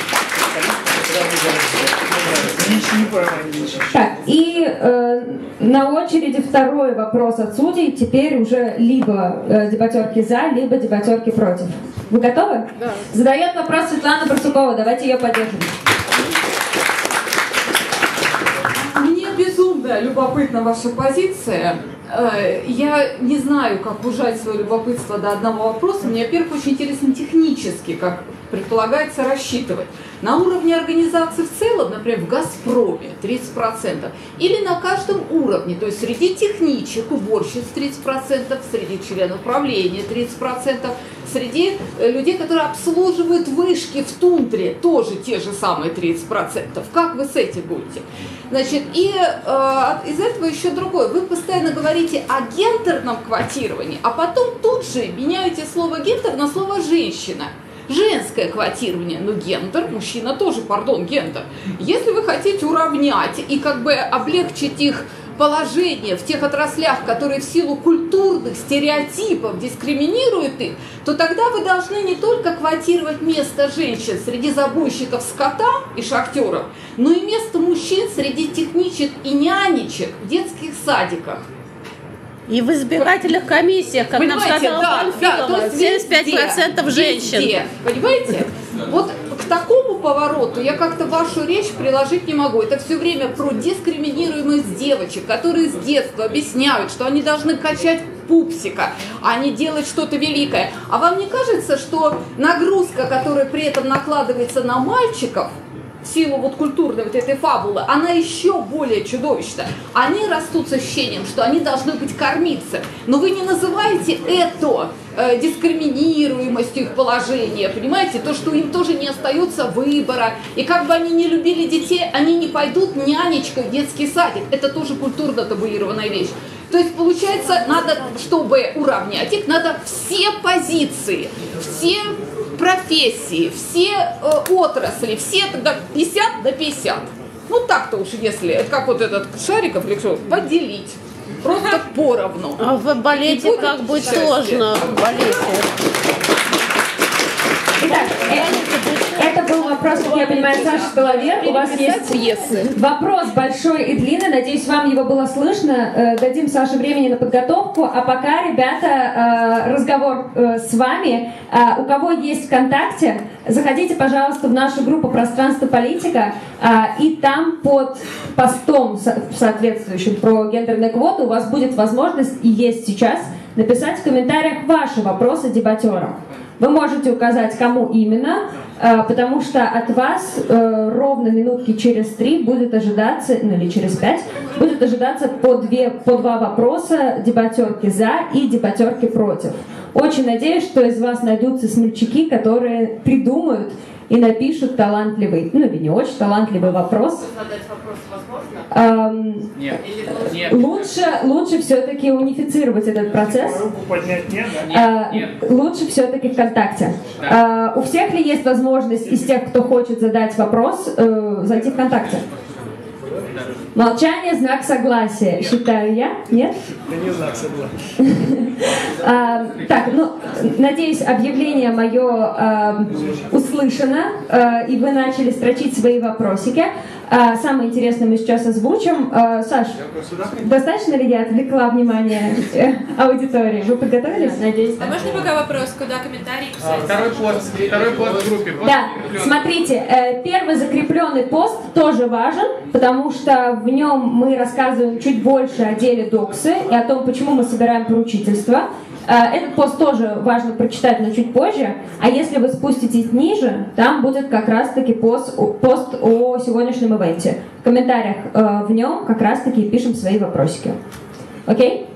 Так, и на очереди второй вопрос от судей. Теперь уже либо дебатерки за, либо дебатерки против. Вы готовы? Да. Задает вопрос Светлана Барсукова. Давайте ее поддержим. Мне безумно любопытна ваша позиция. Я не знаю, как ужать свое любопытство до одного вопроса. Мне, во-первых, очень интересно технически, как предполагается рассчитывать. На уровне организации в целом, например, в «Газпроме» 30%, или на каждом уровне, то есть среди техничек, уборщиц 30%, среди членов правления 30%, среди людей, которые обслуживают вышки в тундре, тоже те же самые 30%. Как вы с этим будете? Значит, и из этого еще другое. Вы постоянно говорите о гендерном квотировании, а потом тут же меняете слово «гендер» на слово «женщина». Женское квотирование, но гендер, мужчина тоже, гендер. Если вы хотите уравнять и как бы облегчить их положение в тех отраслях, которые в силу культурных стереотипов дискриминируют их, то тогда вы должны не только квотировать место женщин среди забойщиков скота и шахтеров, но и место мужчин среди техничек и нянечек в детских садиках. И в избирательных комиссиях, как нам сказала Панфилова, 75% женщин. Везде, понимаете? Вот к такому повороту я как-то вашу речь приложить не могу. Это все время про дискриминируемость девочек, которые с детства объясняют, что они должны качать пупсика, а не делать что-то великое. А вам не кажется, что нагрузка, которая при этом накладывается на мальчиков, в силу вот культурной вот этой фабулы, она еще более чудовищна. Они растут с ощущением, что они должны быть кормиться. Но вы не называете это дискриминируемостью их положения, понимаете? То, что им тоже не остается выбора. И как бы они не любили детей, они не пойдут нянечкой в детский садик. Это тоже культурно табуированная вещь. То есть, получается, надо, чтобы уравнять их, надо все позиции, все профессии, все отрасли, все тогда 50 на 50. Ну так-то уж, если, это как вот этот Шариков решил, поделить. Просто поровну. А в балете как бы сложно, в балете. Итак, это был вопрос, как я понимаю, Саша Головер. У вас есть пьесы. Вопрос большой и длинный. Надеюсь, вам его было слышно. Дадим Саше времени на подготовку. А пока, ребята, разговор с вами. У кого есть ВКонтакте, заходите, пожалуйста, в нашу группу «Пространство политика». И там под постом соответствующим про гендерные квоты у вас будет возможность, и есть сейчас, написать в комментариях ваши вопросы дебатерам. Вы можете указать, кому именно, потому что от вас ровно минутки через 3 будет ожидаться, ну или через 5, будет ожидаться по 2 вопроса дебатерки «за» и дебатерки «против». Очень надеюсь, что из вас найдутся смельчаки, которые придумают и напишут талантливый, ну или не очень талантливый вопрос. Задать вопрос возможно? Нет. Нет. Лучше все-таки унифицировать этот процесс. Руку поднять нет, да? Нет. Лучше все-таки ВКонтакте. Да. У всех ли есть возможность из тех, кто хочет задать вопрос, зайти ВКонтакте? Молчание – знак согласия, считаю я. Нет? Да не знак согласия. Так, ну, надеюсь, объявление мое услышано, и вы начали строчить свои вопросики. Самое интересное мы сейчас озвучим. Саш, достаточно ли я отвлекла внимание аудитории? Вы подготовились? Надеюсь. А можно пока вопрос, куда комментарии писать? Второй пост в группе. Да, смотрите, первый закрепленный пост тоже важен, потому что в нем мы рассказываем чуть больше о деле Доксы и о том, почему мы собираем поручительство. Этот пост тоже важно прочитать, но чуть позже. А если вы спуститесь ниже, там будет как раз-таки пост о сегодняшнем ивенте. В комментариях в нем как раз-таки пишем свои вопросики. Окей?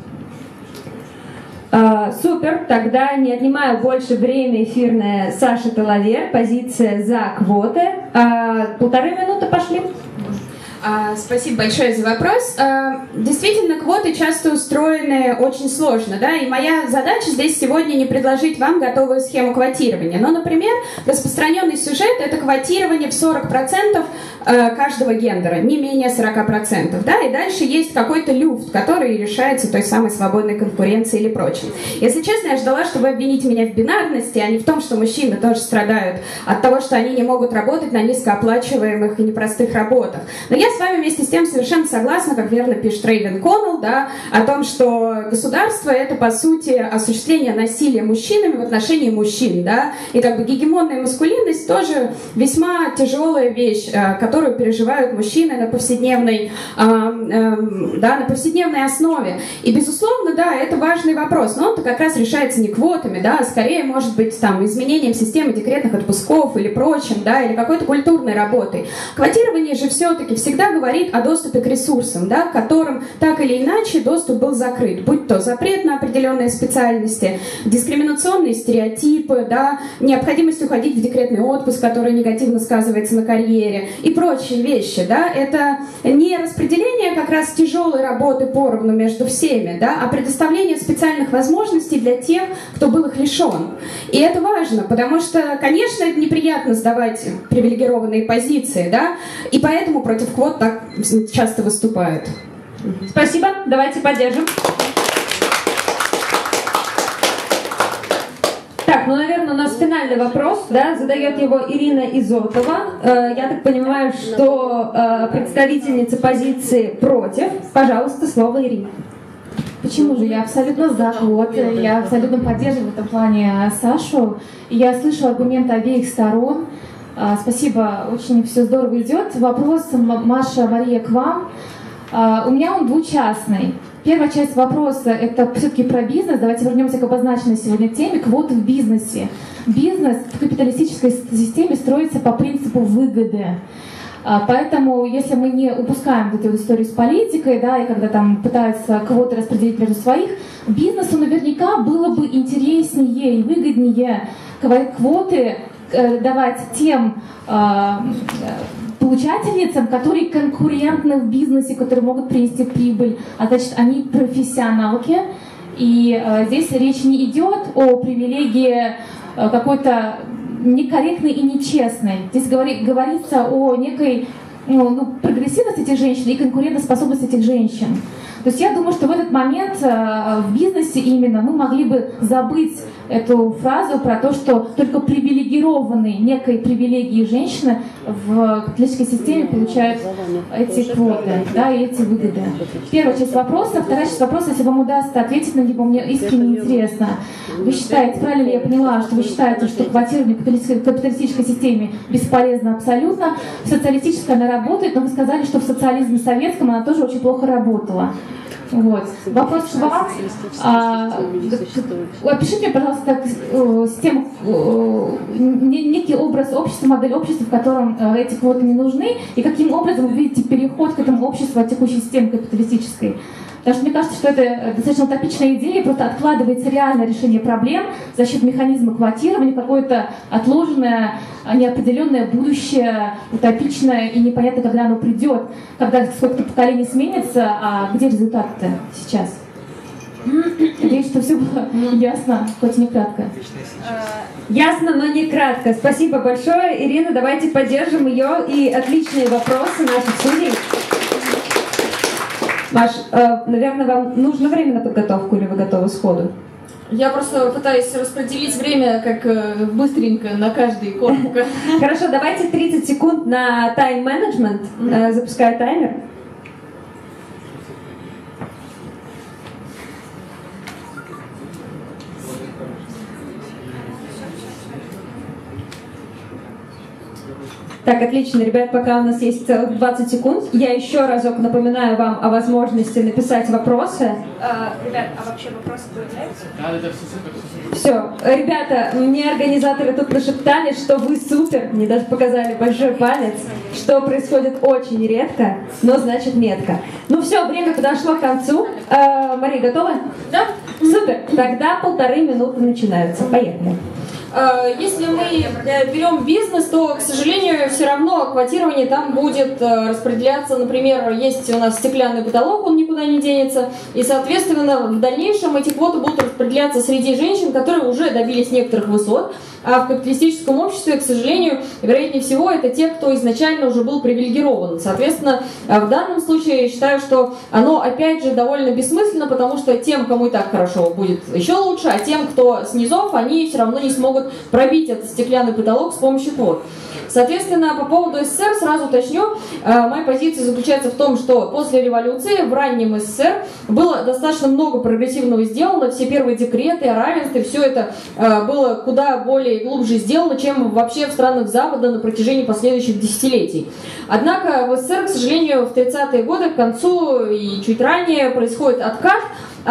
Супер, тогда не отнимаю больше время эфирное. Саша Головер, позиция за квоты. 1,5 минуты пошли. Спасибо большое за вопрос. Действительно, квоты часто устроены очень сложно, да, и моя задача здесь сегодня не предложить вам готовую схему квотирования, но, например, распространенный сюжет — это квотирование в 40% каждого гендера, не менее 40%, да, и дальше есть какой-то люфт, который решается той самой свободной конкуренцией или прочим. Если честно, я ждала, что вы обвините меня в бинарности, а не в том, что мужчины тоже страдают от того, что они не могут работать на низкооплачиваемых и непростых работах. Но я с вами вместе с тем совершенно согласна, как верно пишет Рейвен Коннелл, да, о том, что государство — это, по сути, осуществление насилия мужчинами в отношении мужчин, да, и как бы гегемонная маскулинность тоже весьма тяжелая вещь, которую переживают мужчины на повседневной, на повседневной основе. И, безусловно, да, это важный вопрос, но он-то как раз решается не квотами, да, а скорее, может быть, там, изменением системы декретных отпусков или прочим, да, или какой-то культурной работой. Квотирование же все-таки всегда говорит о доступе к ресурсам, да, к которым так или иначе доступ был закрыт, будь то запрет на определенные специальности, дискриминационные стереотипы, да, необходимость уходить в декретный отпуск, который негативно сказывается на карьере и прочие вещи, да, это не распределение как раз тяжелой работы поровну между всеми, да, а предоставление специальных возможностей для тех, кто был их лишен. И это важно, потому что, конечно, это неприятно сдавать привилегированные позиции, да, и поэтому против квот так часто выступают. Спасибо, давайте поддержим. Так, ну, наверное, у нас финальный вопрос, да, задает его Ирина Изотова. Я так понимаю, что представительница позиции против. Пожалуйста, слово Ирине. Почему же? Я абсолютно за квоты, я абсолютно поддерживаю в этом плане Сашу. Я слышу аргументы обеих сторон. Спасибо, очень все здорово идет. Вопрос, Маша, Мария, к вам. У меня он двучастный. Первая часть вопроса — это все-таки про бизнес. Давайте вернемся к обозначенной сегодня теме — квоты в бизнесе. Бизнес в капиталистической системе строится по принципу выгоды. Поэтому, если мы не упускаем вот эту историю с политикой, да, и когда там пытаются квоты распределить между своих, бизнесу наверняка было бы интереснее и выгоднее квоты давать тем получательницам, которые конкурентны в бизнесе, которые могут принести прибыль, а значит, они профессионалки. И здесь речь не идет о привилегии какой-то некорректной и нечестной. Здесь говорится о некой прогрессивности этих женщин и конкурентоспособности этих женщин. То есть я думаю, что в этот момент в бизнесе именно мы могли бы забыть эту фразу про то, что только привилегированные некой привилегии женщины в капиталистической системе получают эти квоты, да, и эти выгоды. Первая часть вопроса. Вторая часть вопроса, если вам удастся ответить на него, мне искренне интересно. Вы считаете, правильно ли я поняла, что вы считаете, что квотирование в капиталистической системе бесполезно абсолютно, в социалистической она работает, но вы сказали, что в социализме советском она тоже очень плохо работала. Вот. Вопрос к вам. Опишите мне, пожалуйста, систему, некий образ общества, модель общества, в котором эти квоты не нужны, и каким образом вы видите переход к этому обществу от текущей системы капиталистической. Потому что мне кажется, что это достаточно утопичная идея, просто откладывается реальное решение проблем за счет механизма квотирования, какое-то отложенное, неопределенное будущее, утопичное и непонятно, когда оно придет, когда сколько-то поколений сменится, а где результаты-то сейчас? Надеюсь, что все было ясно, хоть не кратко. Ясно, но не кратко. Спасибо большое. Ирина, давайте поддержим ее и отличные вопросы наших судей. Маш, наверное, вам нужно время на подготовку или вы готовы сходу? Я просто пытаюсь распределить время как быстренько на каждый корпус. Хорошо, давайте 30 секунд на тайм-менеджмент. Запускаю таймер. Так, отлично, ребят, пока у нас есть целых 20 секунд, я еще разок напоминаю вам о возможности написать вопросы. Ребят, а вообще вопросы появляются? Да, все супер. Все, ребята, мне организаторы тут нашептали, что вы супер, мне даже показали большой палец, что происходит очень редко, но значит метко. Ну все, время подошло к концу. Мария, готова? Да. Супер, тогда 1,5 минуты начинаются. Поехали. Если мы берем бизнес, то, к сожалению, все равно квотирование там будет распределяться. Например, есть у нас стеклянный потолок, он никуда не денется. И, соответственно, в дальнейшем эти квоты будут распределяться среди женщин, которые уже добились некоторых высот. А в капиталистическом обществе, к сожалению, вероятнее всего, это те, кто изначально уже был привилегирован. Соответственно, в данном случае я считаю, что оно, опять же, довольно бессмысленно, потому что тем, кому и так хорошо, будет еще лучше, а тем, кто с низов, они все равно не смогут пробить этот стеклянный потолок с помощью квот. Соответственно, по поводу СССР сразу уточню. Моя позиция заключается в том, что после революции в раннем СССР было достаточно много прогрессивного сделано. Все первые декреты о равенстве, все это было куда более и глубже сделано, чем вообще в странах Запада на протяжении последующих десятилетий. Однако в СССР, к сожалению, в 30-е годы к концу и чуть ранее происходит откат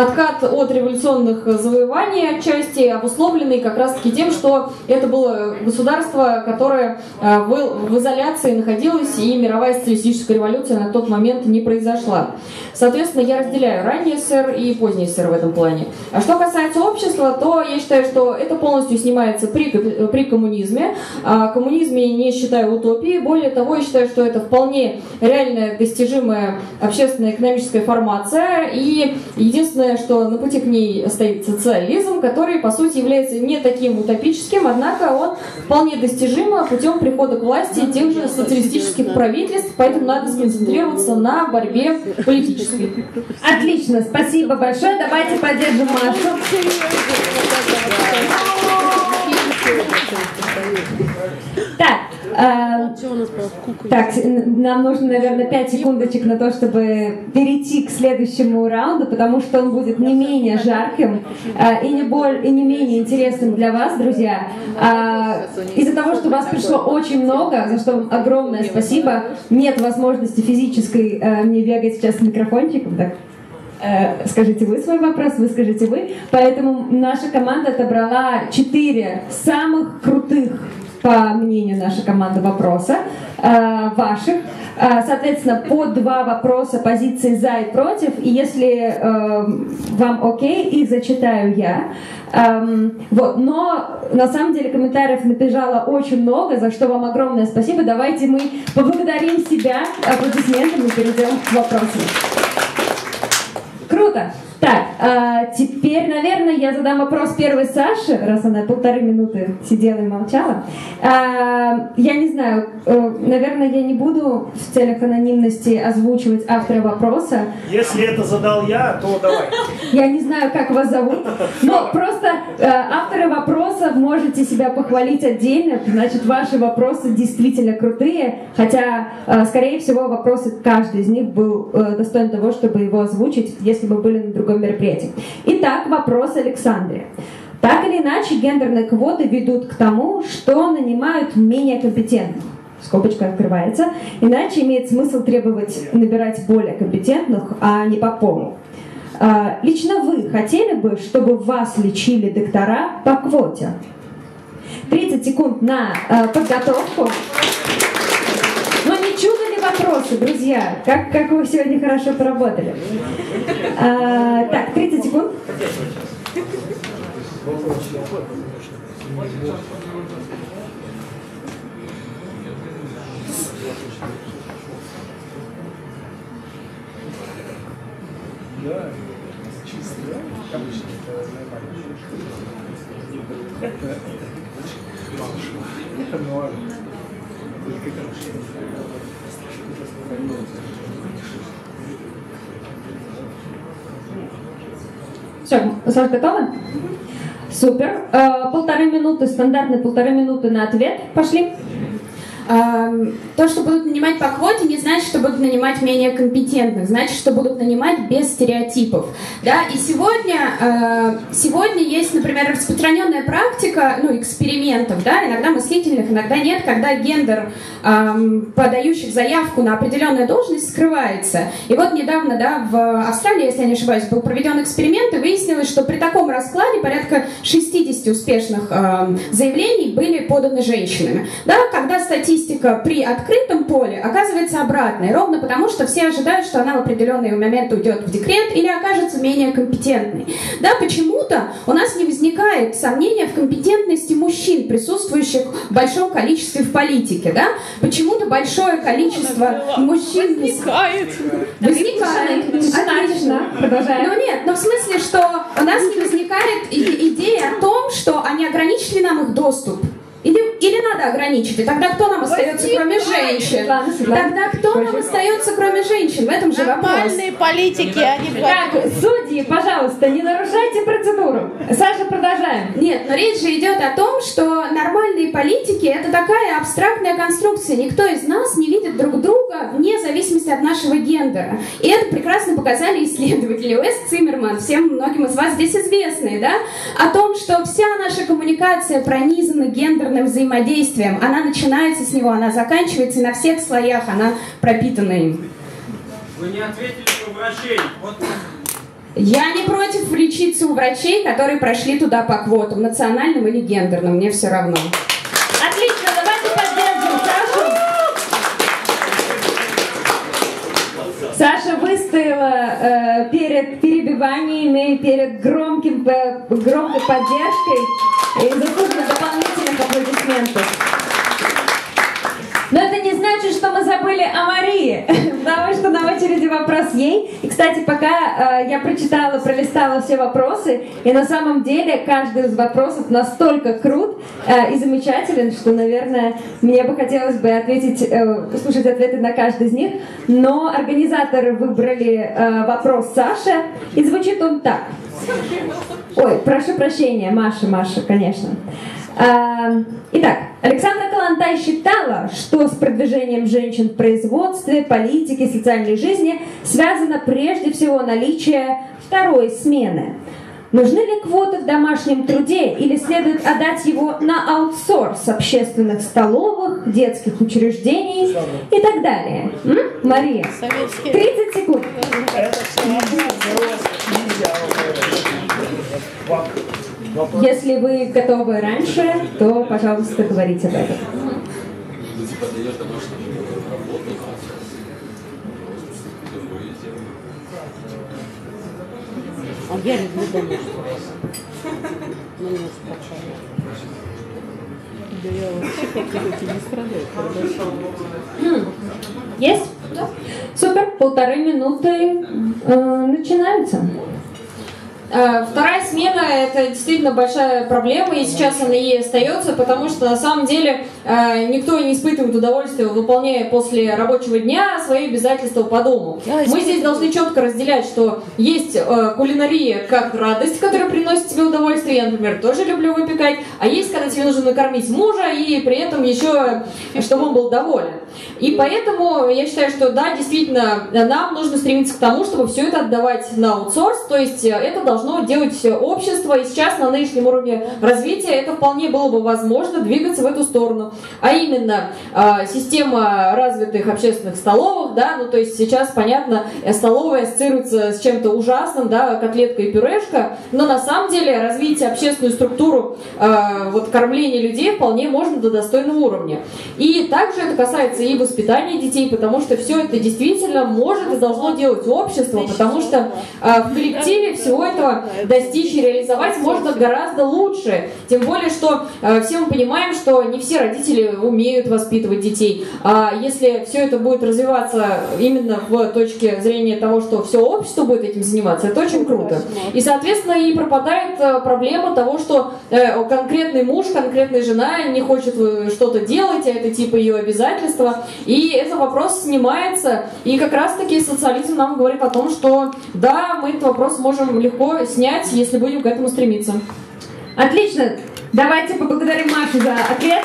от революционных завоеваний отчасти, обусловленный как раз-таки тем, что это было государство, которое в изоляции находилось, и мировая социалистическая революция на тот момент не произошла. Соответственно, я разделяю ранний СССР и поздний СССР в этом плане. А что касается общества, то я считаю, что это полностью снимается при коммунизме. Коммунизме не считаю утопией. Более того, я считаю, что это вполне реальная, достижимая общественная экономическая формация. И единственное, что на пути к ней стоит социализм, который, по сути, является не таким утопическим, однако он вполне достижим путем прихода к власти тех же социалистических правительств, поэтому надо сконцентрироваться на борьбе политической. Отлично, спасибо большое. Давайте поддержим Машу. Так, нам нужно, наверное, 5 секундочек на то, чтобы перейти к следующему раунду, потому что он будет не менее жарким и не менее интересным для вас, друзья. Из-за того, что вас пришло очень много, за что вам огромное спасибо, нет возможности физической мне бегать сейчас с микрофончиком, так. Скажите вы свой вопрос, вы скажите вы. Поэтому наша команда отобрала 4 самых крутых по мнению нашей команды, вопроса ваших. Соответственно, по 2 вопроса позиции за и против. И если вам окей, их зачитаю я. Вот. Но на самом деле комментариев набежало очень много, за что вам огромное спасибо. Давайте мы поблагодарим себя аплодисментами и перейдем к вопросам. Круто! Так, теперь, наверное, я задам вопрос первой Саше, раз она 1,5 минуты сидела и молчала. Я не знаю, наверное, я не буду в целях анонимности озвучивать автора вопроса. Если это задал я, то давай. Я не знаю, как вас зовут, но просто авторы вопросов можете себя похвалить отдельно, значит, ваши вопросы действительно крутые, хотя, скорее всего, вопросы, каждый из них был достоин того, чтобы его озвучить, если бы были на другом мероприятии. Итак, вопрос Александре. Так или иначе, гендерные квоты ведут к тому, что нанимают менее компетентных. Скобочка открывается. Иначе имеет смысл требовать набирать более компетентных, а не по полу. Лично вы хотели бы, чтобы вас лечили доктора по квоте? 30 секунд на подготовку. Но не чудо ли вопросы, друзья? Как вы сегодня хорошо поработали? Так, 30 секунд. Да, чисто, да? Обычно это нормально. Это норм. Все, Саша, готова? Супер. 1,5 минуты, стандартные 1,5 минуты на ответ. Пошли. То, что будут нанимать по квоте, не значит, что будут нанимать менее компетентных, значит, что будут нанимать без стереотипов. Да? И сегодня есть, например, распространенная практика, экспериментов, да, иногда мыслительных, иногда нет, когда гендер подающих заявку на определенную должность скрывается. И вот недавно, да, в Австралии, если я не ошибаюсь, был проведен эксперимент, и выяснилось, что при таком раскладе порядка 60 успешных заявлений были поданы женщинами. Да? Когда статистика при открытом поле оказывается обратной, ровно потому, что все ожидают, что она в определенный момент уйдет в декрет или окажется менее компетентной. Да, почему-то у нас не возникает сомнения в компетентности мужчин, присутствующих в большом количестве в политике. Да? Почему-то большое количество мужчин... Возникает. Отлично. Продолжаем. Но в смысле, что у нас не возникает идея о том, что они ограничили нам их доступ. Или надо ограничить? И тогда кто нам остается, кроме женщин? Тогда кто нам остается, кроме женщин? В этом же вопрос. Нормальные политики, они... Так, судьи, пожалуйста, не нарушайте процедуру. Саша, продолжаем. Нет, но речь же идет о том, что нормальные политики — это такая абстрактная конструкция. Никто из нас не видит друг друга вне зависимости от нашего гендера. И это прекрасно показали исследователи. Уэс Циммерман, всем многим из вас здесь известные, да? О том, что вся наша коммуникация пронизана гендерным взаимодействием. Она начинается с него, она заканчивается, и на всех слоях она пропитана им. Вы не ответили про врачей. Вот. Я не против лечиться у врачей, которые прошли туда по квотам, национальным или гендерным, мне все равно. Отлично, давайте поддержим Сашу. Саша выстояла перед перебиваниями, перед громкой поддержкой и заслужила дополнительных аплодисментов. Но это не значит, что мы забыли о Марии, потому что на очереди вопрос ей. И, кстати, пока я пролистала все вопросы, и на самом деле каждый из вопросов настолько крут и замечателен, что, наверное, мне бы хотелось бы услышать ответы на каждый из них. Но организаторы выбрали вопрос Саши, и звучит он так. Ой, прошу прощения, Маша, конечно. Итак, Александра Калантай считала, что с продвижением женщин в производстве, политике, социальной жизни связано прежде всего наличие второй смены. Нужны ли квоты в домашнем труде или следует отдать его на аутсорс общественных столовых, детских учреждений и так далее? Мария, 30 секунд. Если вы готовы раньше, то, пожалуйста, говорите об этом. А я люблю домашнее. Ну, не спокойно. Да я вообще как-то не страдаю. Есть? Да. Супер, 1,5 минуты начинается. Вторая смена – это действительно большая проблема, и сейчас она и остается, потому что на самом деле никто не испытывает удовольствия, выполняя после рабочего дня свои обязательства по дому. Мы здесь должны четко разделять, что есть кулинария как радость, которая приносит тебе удовольствие, я, например, тоже люблю выпекать, а есть, когда тебе нужно накормить мужа и при этом еще, чтобы он был доволен. И поэтому я считаю, что да, действительно, нам нужно стремиться к тому, чтобы все это отдавать на аутсорс, то есть это должно делать общество, и сейчас на нынешнем уровне развития это вполне было бы возможно двигаться в эту сторону. А именно, система развитых общественных столовых, да, ну то есть сейчас, понятно, столовая ассоциируется с чем-то ужасным, да, котлетка и пюрешка, но на самом деле развить общественную структуру вот кормления людей вполне можно до достойного уровня. И также это касается и воспитания детей, потому что все это действительно может и должно делать общество, потому что в коллективе всего этого достичь и реализовать можно гораздо лучше. Тем более, что все мы понимаем, что не все родители умеют воспитывать детей. А если все это будет развиваться именно в точке зрения того, что все общество будет этим заниматься, это очень круто. И, соответственно, и пропадает проблема того, что конкретный муж, конкретная жена не хочет что-то делать, а это типа ее обязательства. И этот вопрос снимается. И как раз-таки социализм нам говорит о том, что да, мы этот вопрос можем легко снять, если будем к этому стремиться. Отлично. Давайте поблагодарим Машу за ответ.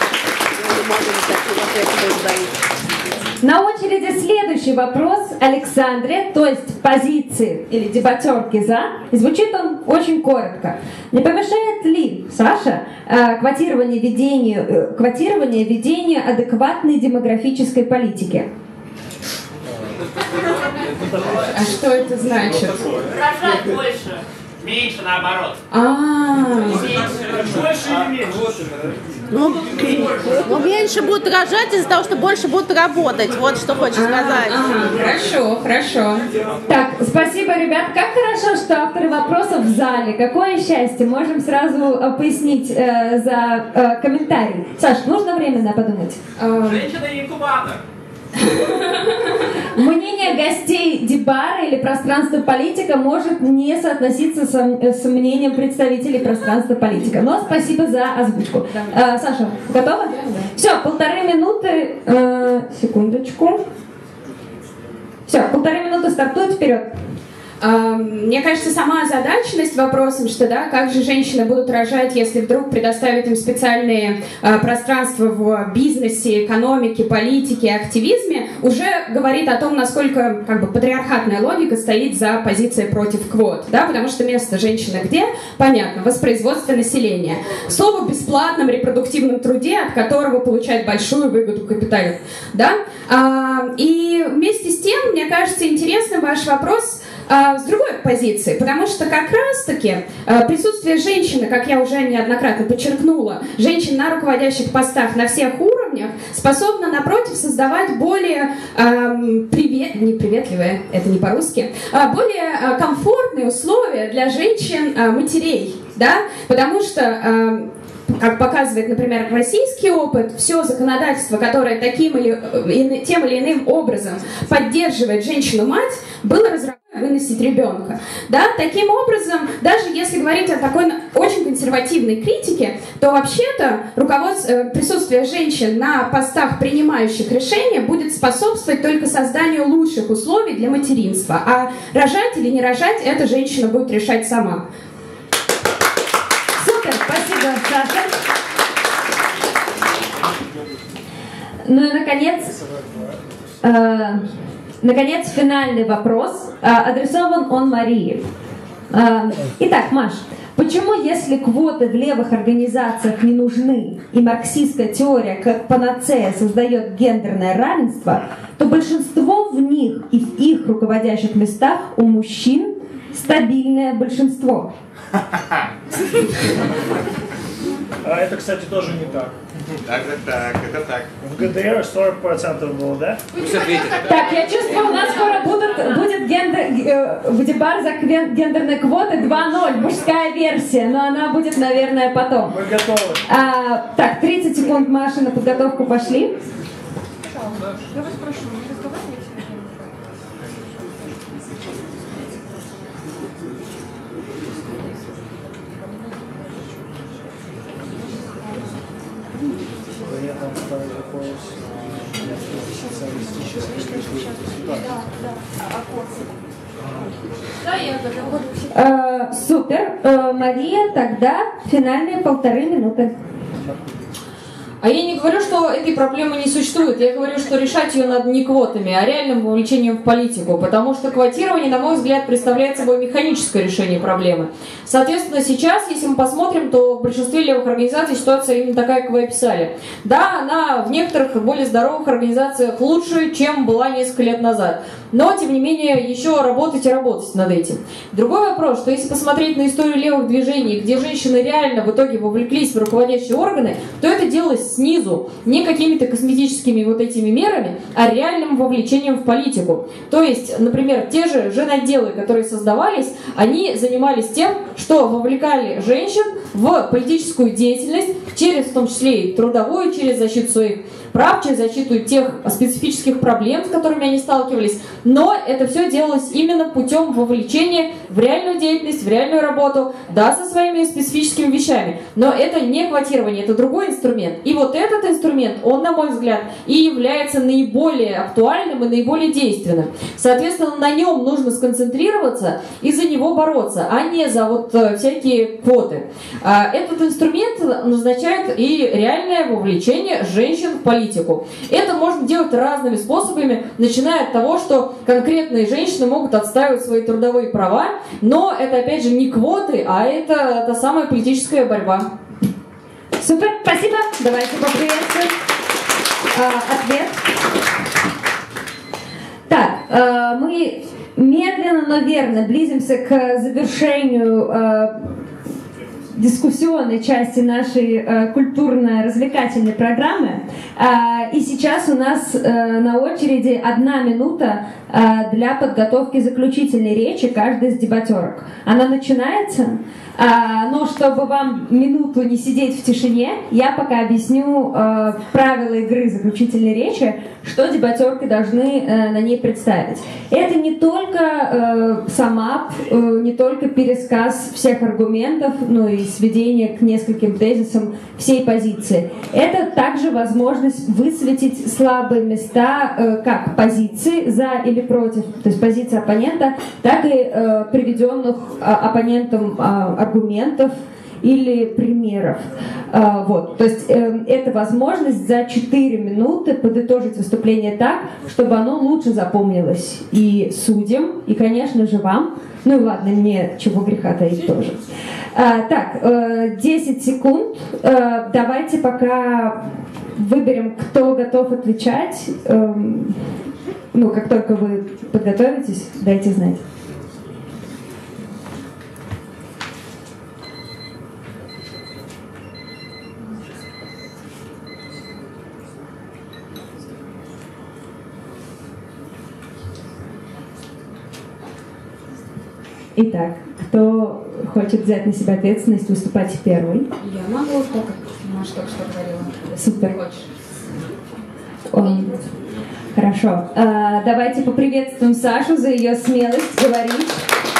На очереди следующий вопрос Александре, то есть позиции или дебатерки за. И звучит он очень коротко. Не помешает ли, Саша, квотирование ведения адекватной демографической политики? А что это значит? Рожать больше. Меньше наоборот. Больше или меньше? Ну, меньше будут рожать из-за того, что больше будут работать. Вот что хочешь сказать. Хорошо, хорошо. Так, спасибо, ребят. Как хорошо, что авторы вопросов в зале. Какое счастье. Можем сразу пояснить за комментарий. Саш, нужно время на подумать? Женщина-инкубатор. Мнение гостей дебара или пространства политика может не соотноситься с мнением представителей пространства политика. Но спасибо за озвучку. Саша, готова? Все, 1,5 минуты. Секундочку. Все, 1,5 минуты стартует, вперед. Мне кажется, сама озадаченность вопросом, что да, как же женщины будут рожать, если вдруг предоставить им специальные пространства в бизнесе, экономике, политике, активизме, уже говорит о том, насколько как бы патриархатная логика стоит за позицией против квот, да, потому что место женщины где? Понятно, воспроизводство населения. Слово в бесплатном репродуктивном труде, от которого получает большую выгоду капиталист, да. И вместе с тем, мне кажется, интересным ваш вопрос с другой позиции, потому что как раз-таки присутствие женщины, как я уже неоднократно подчеркнула, женщин на руководящих постах на всех уровнях способна, напротив, создавать более неприветливые, это не по-русски, более комфортные условия для женщин-матерей, да, потому что как показывает, например, российский опыт, все законодательство, которое тем или иным образом поддерживает женщину-мать, было разработано выносить ребенка. Да? Таким образом, даже если говорить о такой очень консервативной критике, то вообще-то присутствие женщин на постах, принимающих решения, будет способствовать только созданию лучших условий для материнства. А рожать или не рожать, эта женщина будет решать сама. Супер, спасибо, Саша. Ну и наконец, финальный вопрос. Адресован он Марии. Итак, Маш, почему, если квоты в левых организациях не нужны, и марксистская теория как панацея создает гендерное равенство, то большинство в них и в их руководящих местах у мужчин стабильное большинство. Это, кстати, тоже не так. Так, это так. В ГДР 40% было, да? Так, я чувствую, у нас скоро будет дебар за гендерные квоты 2.0, мужская версия, но она будет, наверное, потом. Мы готовы. Так, 30 секунд, Маша, на подготовку пошли. Я вас прошу, не разговаривайте. Я там второй вопрос. Супер. Мария, тогда финальные 1,5 минуты. А я не говорю, что этой проблемы не существует. Я говорю, что решать ее надо не квотами, а реальным вовлечением в политику. Потому что квотирование, на мой взгляд, представляет собой механическое решение проблемы. Соответственно, сейчас, если мы посмотрим, то в большинстве левых организаций ситуация именно такая, как вы описали. Да, она в некоторых более здоровых организациях лучше, чем была несколько лет назад. Но, тем не менее, еще работать и работать над этим. Другой вопрос, что если посмотреть на историю левых движений, где женщины реально в итоге вовлеклись в руководящие органы, то это делалось снизу, не какими-то косметическими вот этими мерами, а реальным вовлечением в политику. То есть, например, те же женотделы, которые создавались, они занимались тем, что вовлекали женщин в политическую деятельность, через, в том числе и трудовую, через защиту своих прав, через защиту тех специфических проблем, с которыми они сталкивались. Но это все делалось именно путем вовлечения в реальную деятельность, в реальную работу, да, со своими специфическими вещами. Но это не квотирование, это другой инструмент. И вот этот инструмент, он, на мой взгляд, и является наиболее актуальным и наиболее действенным. Соответственно, на нем нужно сконцентрироваться и за него бороться, а не за вот всякие квоты. Этот инструмент назначает и реальное вовлечение женщин в политику. Это можно делать разными способами, начиная от того, что конкретные женщины могут отстаивать свои трудовые права, но это, опять же, не квоты, а это та самая политическая борьба. Супер, спасибо. Давайте поприветствуем. Ответ. Так, мы медленно, но верно близимся к завершению дискуссионной части нашей культурно-развлекательной программы. И сейчас у нас на очереди 1 минута для подготовки заключительной речи каждой из дебатерок. Она начинается, но чтобы вам минуту не сидеть в тишине, я пока объясню правила игры заключительной речи, что дебатерки должны на ней представить. Это не только самап, не только пересказ всех аргументов, но и сведение к нескольким тезисам всей позиции. Это также возможность высветить слабые места как позиции за или против, то есть позиции оппонента, так и приведенных оппонентом аргументов или примеров. Вот. То есть это возможность за 4 минуты подытожить выступление так, чтобы оно лучше запомнилось и судьям, и, конечно же, вам. Ну и ладно, мне чего греха таить тоже. Так, 10 секунд. Давайте пока выберем, кто готов отвечать. Ну, как только вы подготовитесь, дайте знать. Итак, кто хочет взять на себя ответственность выступать первый? Я могу, так как Маша только что говорила. Супер. Хочешь? Он. Хорошо. Давайте поприветствуем Сашу за ее смелость говорить.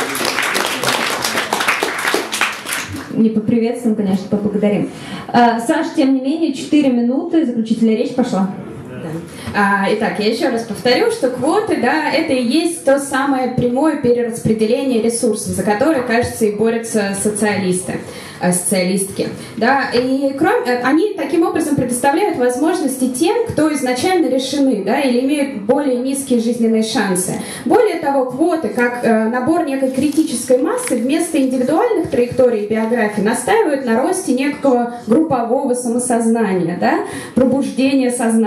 Не поприветствуем, конечно, поблагодарим. Саш, тем не менее, 4 минуты, заключительная речь пошла. Итак, я еще раз повторю, что квоты, да, это и есть то самое прямое перераспределение ресурсов, за которое, кажется, и борются социалистки, да, и они таким образом предоставляют возможности тем, кто изначально решены, да, или имеют более низкие жизненные шансы. Более того, квоты, как набор некой критической массы, вместо индивидуальных траекторий и биографий настаивают на росте некого группового самосознания, да, пробуждения сознания. Это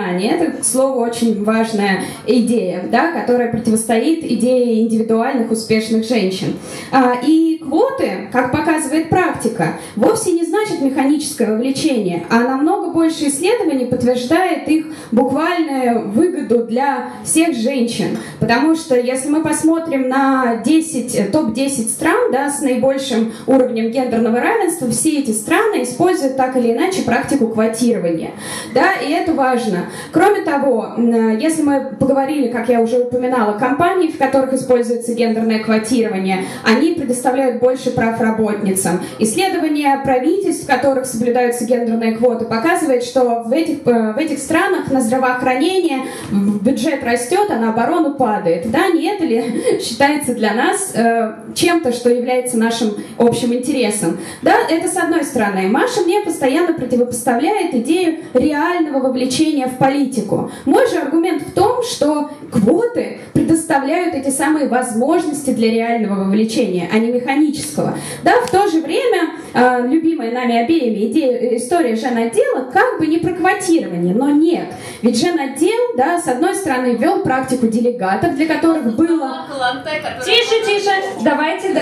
Это, к слову, очень важная идея, да, которая противостоит идее индивидуальных успешных женщин. И квоты, как показывает практика, вовсе не значит механическое вовлечение, а намного больше исследований подтверждает их буквальную выгоду для всех женщин. Потому что если мы посмотрим на топ-10 стран, да, с наибольшим уровнем гендерного равенства, все эти страны используют так или иначе практику квотирования. Да, и это важно. Кроме того, если мы поговорили, как я уже упоминала, компании, в которых используется гендерное квотирование, они предоставляют больше прав работницам. Исследования правительств, в которых соблюдаются гендерные квоты, показывает, что в этих странах на здравоохранение бюджет растет, а на оборону падает. Да, не это ли считается для нас чем-то, что является нашим общим интересом? Да, это с одной стороны. Маша мне постоянно противопоставляет идею реального вовлечения в политику. Мой же аргумент в том, что квоты предоставляют эти самые возможности для реального вовлечения, а не механического. Да, в то же время любимая нами обеими история женотдела как бы не про квотирование, но нет. Ведь женотдел, да, с одной стороны, ввел практику делегатов, для которых было... Тише! Давайте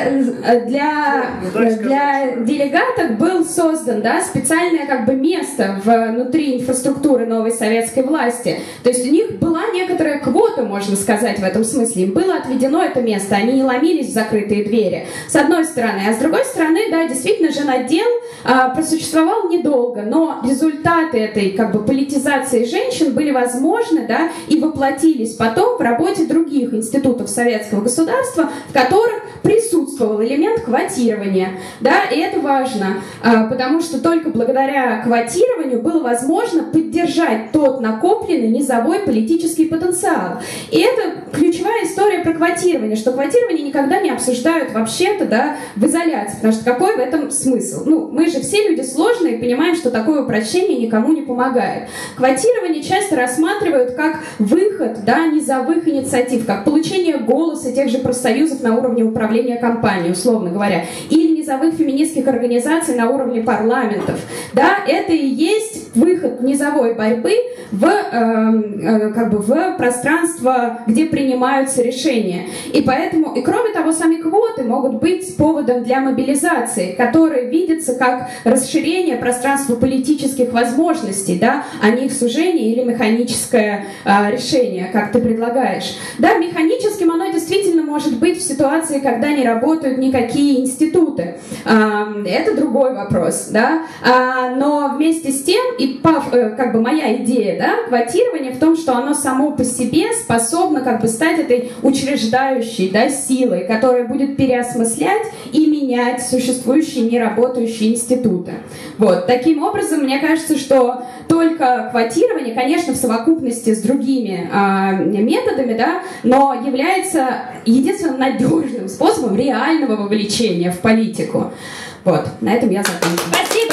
для делегатов был создан, да, специальное как бы место внутри инфраструктуры новой советской власти. То есть у них была некоторая квота, можно сказать, в этом смысле. Им было отведено это место, они не ломились в закрытые двери. С одной стороны. А с другой стороны, да, действительно, женотдел просуществовал недолго, но результаты этой как бы политизации женщин были возможны, да, и воплотились потом в работе других институтов советского государства, в которых присутствовал элемент квотирования. Да, и это важно, потому что только благодаря квотированию было возможно поддержать тот накопленный низовой политический потенциал. И это ключевая история про квотирование, что квотирование никогда не обсуждают вообще-то, да, в изоляции, потому что какой в этом смысл? Ну, мы же все люди сложные и понимаем, что такое упрощение никому не помогает. Квотирование часто рассматривают как выход, да, низовых инициатив, как получение голоса тех же профсоюзов на уровне управления компанией, условно говоря, или низовых феминистских организаций на уровне парламентов. Да, это и есть выход низовой борьбы в пространство, где принимаются решения. И поэтому, и кроме того, сами квоты могут быть поводом для мобилизации, которые видятся как расширение пространства политических возможностей, да, а не их сужение или механическое решение, как ты предлагаешь. Да, механическим оно действительно может быть в ситуации, когда не работают никакие институты. Это другой вопрос, да. Но вместе с тем, и как бы моя идея, да, квотирование в том, что оно само по себе способно как бы стать этой учреждающей, да, силой, которая будет переосмыслять и менять существующие неработающие институты. Вот. Таким образом, мне кажется, что только квотирование, конечно, в совокупности с другими методами, да, но является единственным надежным способом реального вовлечения в политику. Вот. На этом я закончу. Спасибо!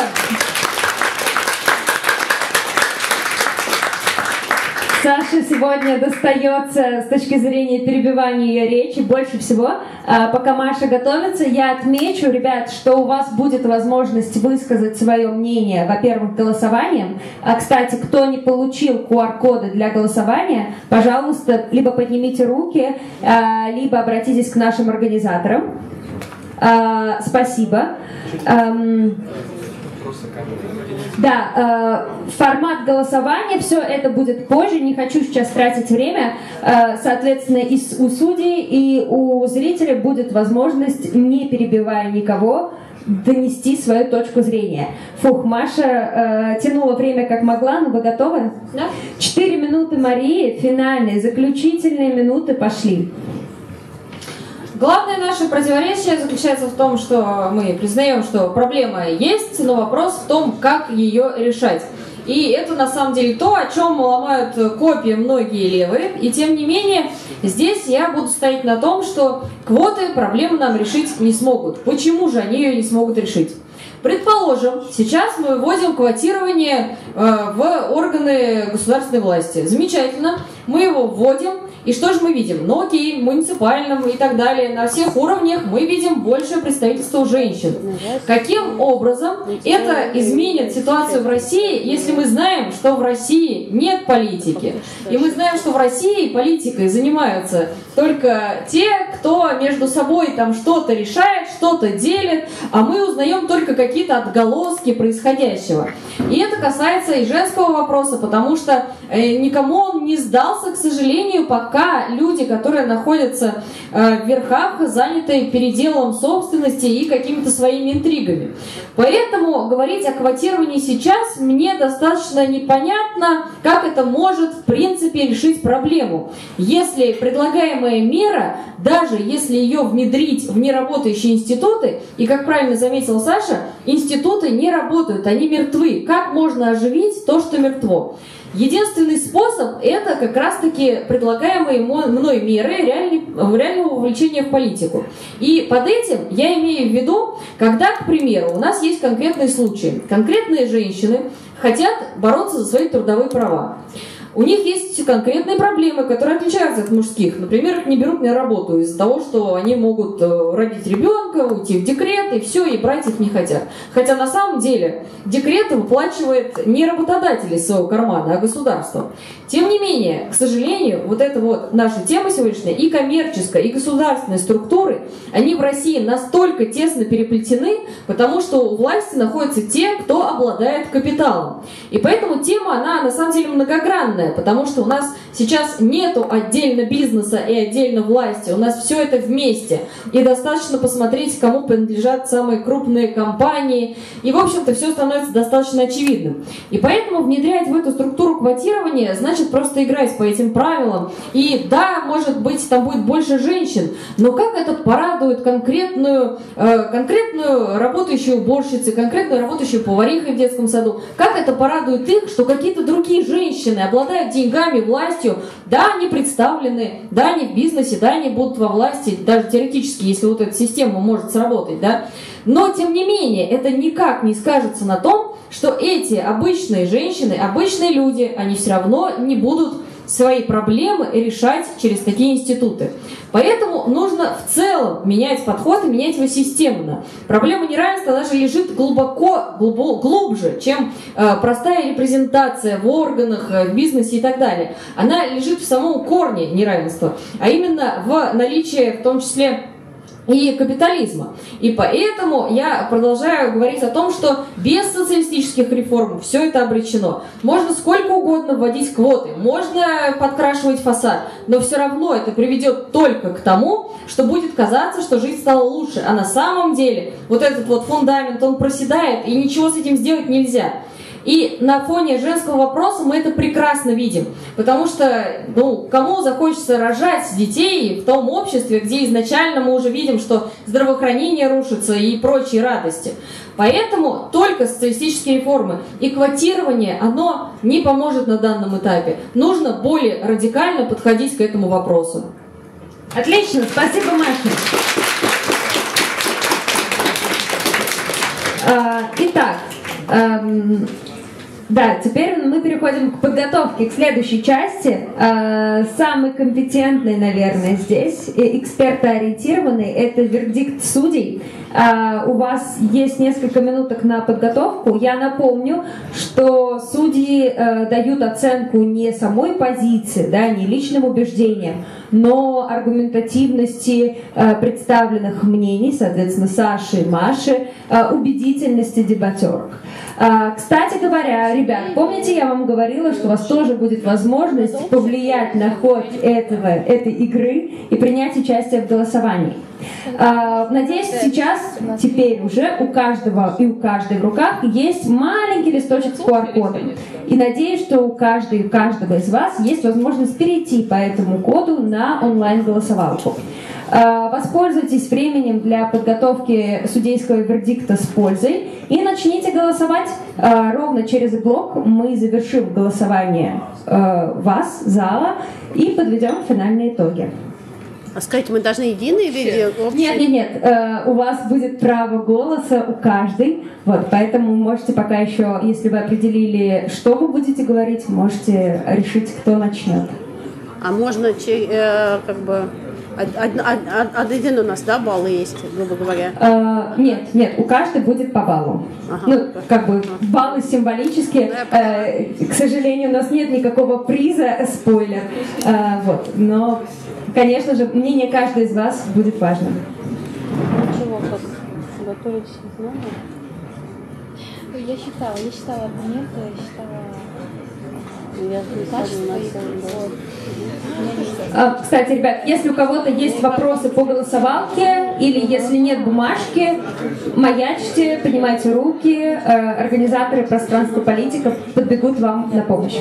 Саше сегодня достается с точки зрения перебивания ее речи больше всего. Пока Маша готовится, я отмечу, ребят, что у вас будет возможность высказать свое мнение, во-первых, голосованием. Кстати, кто не получил QR-коды для голосования, пожалуйста, либо поднимите руки, либо обратитесь к нашим организаторам. Спасибо. Да, формат голосования, все это будет позже, не хочу сейчас тратить время. Соответственно, и у судей, и у зрителей будет возможность, не перебивая никого, донести свою точку зрения. Фух, Маша тянула время как могла, но вы готовы? Да. 4 минуты Марии, финальные, заключительные минуты пошли. Главное наше противоречие заключается в том, что мы признаем, что проблема есть, но вопрос в том, как ее решать. И это на самом деле то, о чем ломают копии многие левые. И тем не менее, здесь я буду стоять на том, что квоты проблему нам решить не смогут. Почему же они ее не смогут решить? Предположим, сейчас мы вводим квотирование в органы государственной власти. Замечательно, мы его вводим. И что же мы видим? Ну окей, муниципальном и так далее, на всех уровнях мы видим большее представительство женщин. Каким образом это изменит ситуацию в России, если мы знаем, что в России нет политики? И мы знаем, что в России политикой занимаются только те, кто между собой там что-то решает, что-то делит, а мы узнаем только какие-то отголоски происходящего. И это касается и женского вопроса, потому что никому он не сдался, к сожалению, пока люди, которые находятся в верхах, заняты переделом собственности и какими-то своими интригами. Поэтому говорить о квотировании сейчас мне достаточно непонятно, как это может в принципе решить проблему. Если предлагаемая мера, даже если ее внедрить в неработающие институты, и как правильно заметил Саша, институты не работают, они мертвы. Как можно оживить то, что мертво? Единственный способ – это как раз-таки предлагаемые мной меры реального вовлечения в политику. И под этим я имею в виду, когда, к примеру, у нас есть конкретные случаи. Конкретные женщины хотят бороться за свои трудовые права. У них есть конкретные проблемы, которые отличаются от мужских. Например, их не берут на работу из-за того, что они могут родить ребенка, уйти в декрет, и все, и брать их не хотят. Хотя на самом деле декрет выплачивает не работодатель из своего кармана, а государство. Тем не менее, к сожалению, вот эта вот наша тема сегодняшняя, и коммерческая, и государственные структуры, они в России настолько тесно переплетены, потому что у власти находятся те, кто обладает капиталом. И поэтому тема, она на самом деле многогранная, потому что у нас сейчас нету отдельно бизнеса и отдельно власти, у нас все это вместе. И достаточно посмотреть, кому принадлежат самые крупные компании, и, в общем-то, все становится достаточно очевидным. И поэтому внедрять в эту структуру квотирования значит просто играть по этим правилам. И да, может быть, там будет больше женщин, но как это порадует конкретную работающую уборщицу, конкретную работающую поварихой в детском саду? Как это порадует их, что какие-то другие женщины обладают деньгами, властью, да, они представлены, да, они в бизнесе, да, они будут во власти, даже теоретически, если вот эта система может сработать, да. Но, тем не менее, это никак не скажется на том, что эти обычные женщины, обычные люди, они все равно не будут свои проблемы решать через такие институты. Поэтому нужно в целом менять подход и менять его системно. Проблема неравенства даже лежит глубже, чем простая репрезентация в органах, в бизнесе и так далее. Она лежит в самом корне неравенства, а именно в наличии, в том числе, и капитализма. И поэтому я продолжаю говорить о том, что без социалистических реформ все это обречено. Можно сколько угодно вводить квоты, можно подкрашивать фасад, но все равно это приведет только к тому, что будет казаться, что жизнь стала лучше. А на самом деле вот этот вот фундамент, он проседает, и ничего с этим сделать нельзя. И на фоне женского вопроса мы это прекрасно видим, потому что, кому захочется рожать детей в том обществе, где изначально мы уже видим, что здравоохранение рушится и прочие радости. Поэтому только социалистические реформы и квотирование, оно не поможет на данном этапе. Нужно более радикально подходить к этому вопросу. Отлично, спасибо, Маша. Итак, да, теперь мы переходим к подготовке к следующей части. Самый компетентный, наверное, здесь, экспертоориентированный, это вердикт судей. У вас есть несколько минуток на подготовку. Я напомню, что судьи дают оценку не самой позиции, да, не личным убеждениям, но аргументативности представленных мнений, соответственно, Саши и Маши, убедительности дебатерок. Кстати говоря, ребят, помните, я вам говорила, что у вас тоже будет возможность повлиять на ход этой игры и принять участие в голосовании. Надеюсь, сейчас, теперь уже у каждого и у каждой в руках есть маленький листочек с QR-кодом. И надеюсь, что у каждого из вас есть возможность перейти по этому коду на онлайн-голосовалку. Воспользуйтесь временем для подготовки судейского вердикта с пользой и начните голосовать. Ровно через блок мы завершим голосование вас, зала, и подведем финальные итоги. А скажите, мы должны единые или общие? Нет. У вас будет право голоса у каждой. Вот, поэтому можете пока еще, если вы определили, что вы будете говорить, можете решить, кто начнет. А можно как бы один у нас, да, баллы есть, грубо говоря? Нет, у каждой будет по баллу. Ага, ну, как бы баллы символические. К сожалению, у нас нет никакого приза, спойлер. Вот. Но, конечно же, мнение каждой из вас будет важно. Ничего, как готовитесь, не знаю. Я считала аргументы, Кстати, ребят, если у кого-то есть вопросы по голосовалке или если нет бумажки, маячьте, поднимайте руки, организаторы пространства политиков подбегут вам на помощь.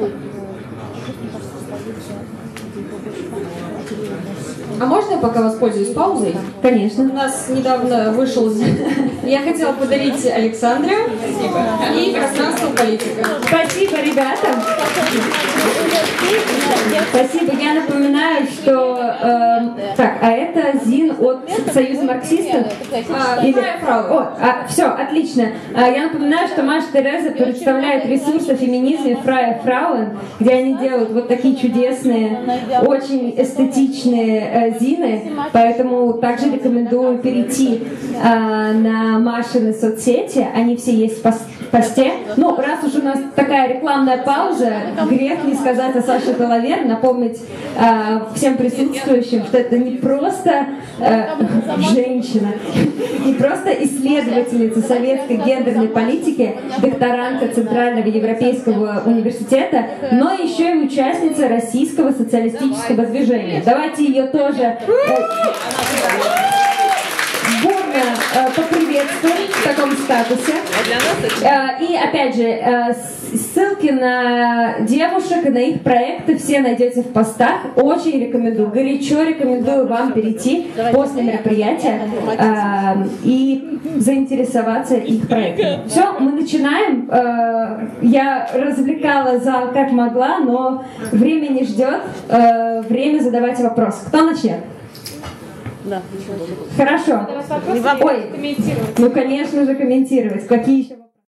А можно я пока воспользуюсь паузой? Конечно. У нас недавно вышел... Я хотела подарить Александре и пространство политика. Спасибо, ребята. Спасибо. Я напоминаю, что... так, а это ЗИН от Союза марксистов? Все, отлично. Я напоминаю, что Маша Тереза представляет ресурс о феминизме Freie Frauen, где они делают вот такие чудесные, очень эстетичные ЗИНы, поэтому также рекомендую перейти на Машины соцсети, они все есть в посте. Ну, раз уж у нас такая рекламная пауза, грех не сказать о Саше Делавер, напомнить всем присутствующим, что это не просто женщина, не просто исследовательница советской гендерной политики, докторантка Центрального Европейского университета, но еще и участница российского социалистического движения. Давайте ее тоже бурно поприветствуем в таком статусе. И опять же, ссылки на девушек и на их проекты все найдете в постах. Очень рекомендую, горячо рекомендую вам перейти после мероприятия и заинтересоваться их проектами. Все, мы начинаем. Я развлекала зал как могла, но время не ждет. Время задавать вопрос. Кто начнет? Да. Хорошо. Ой, ну конечно же комментировать. Какие еще вопросы?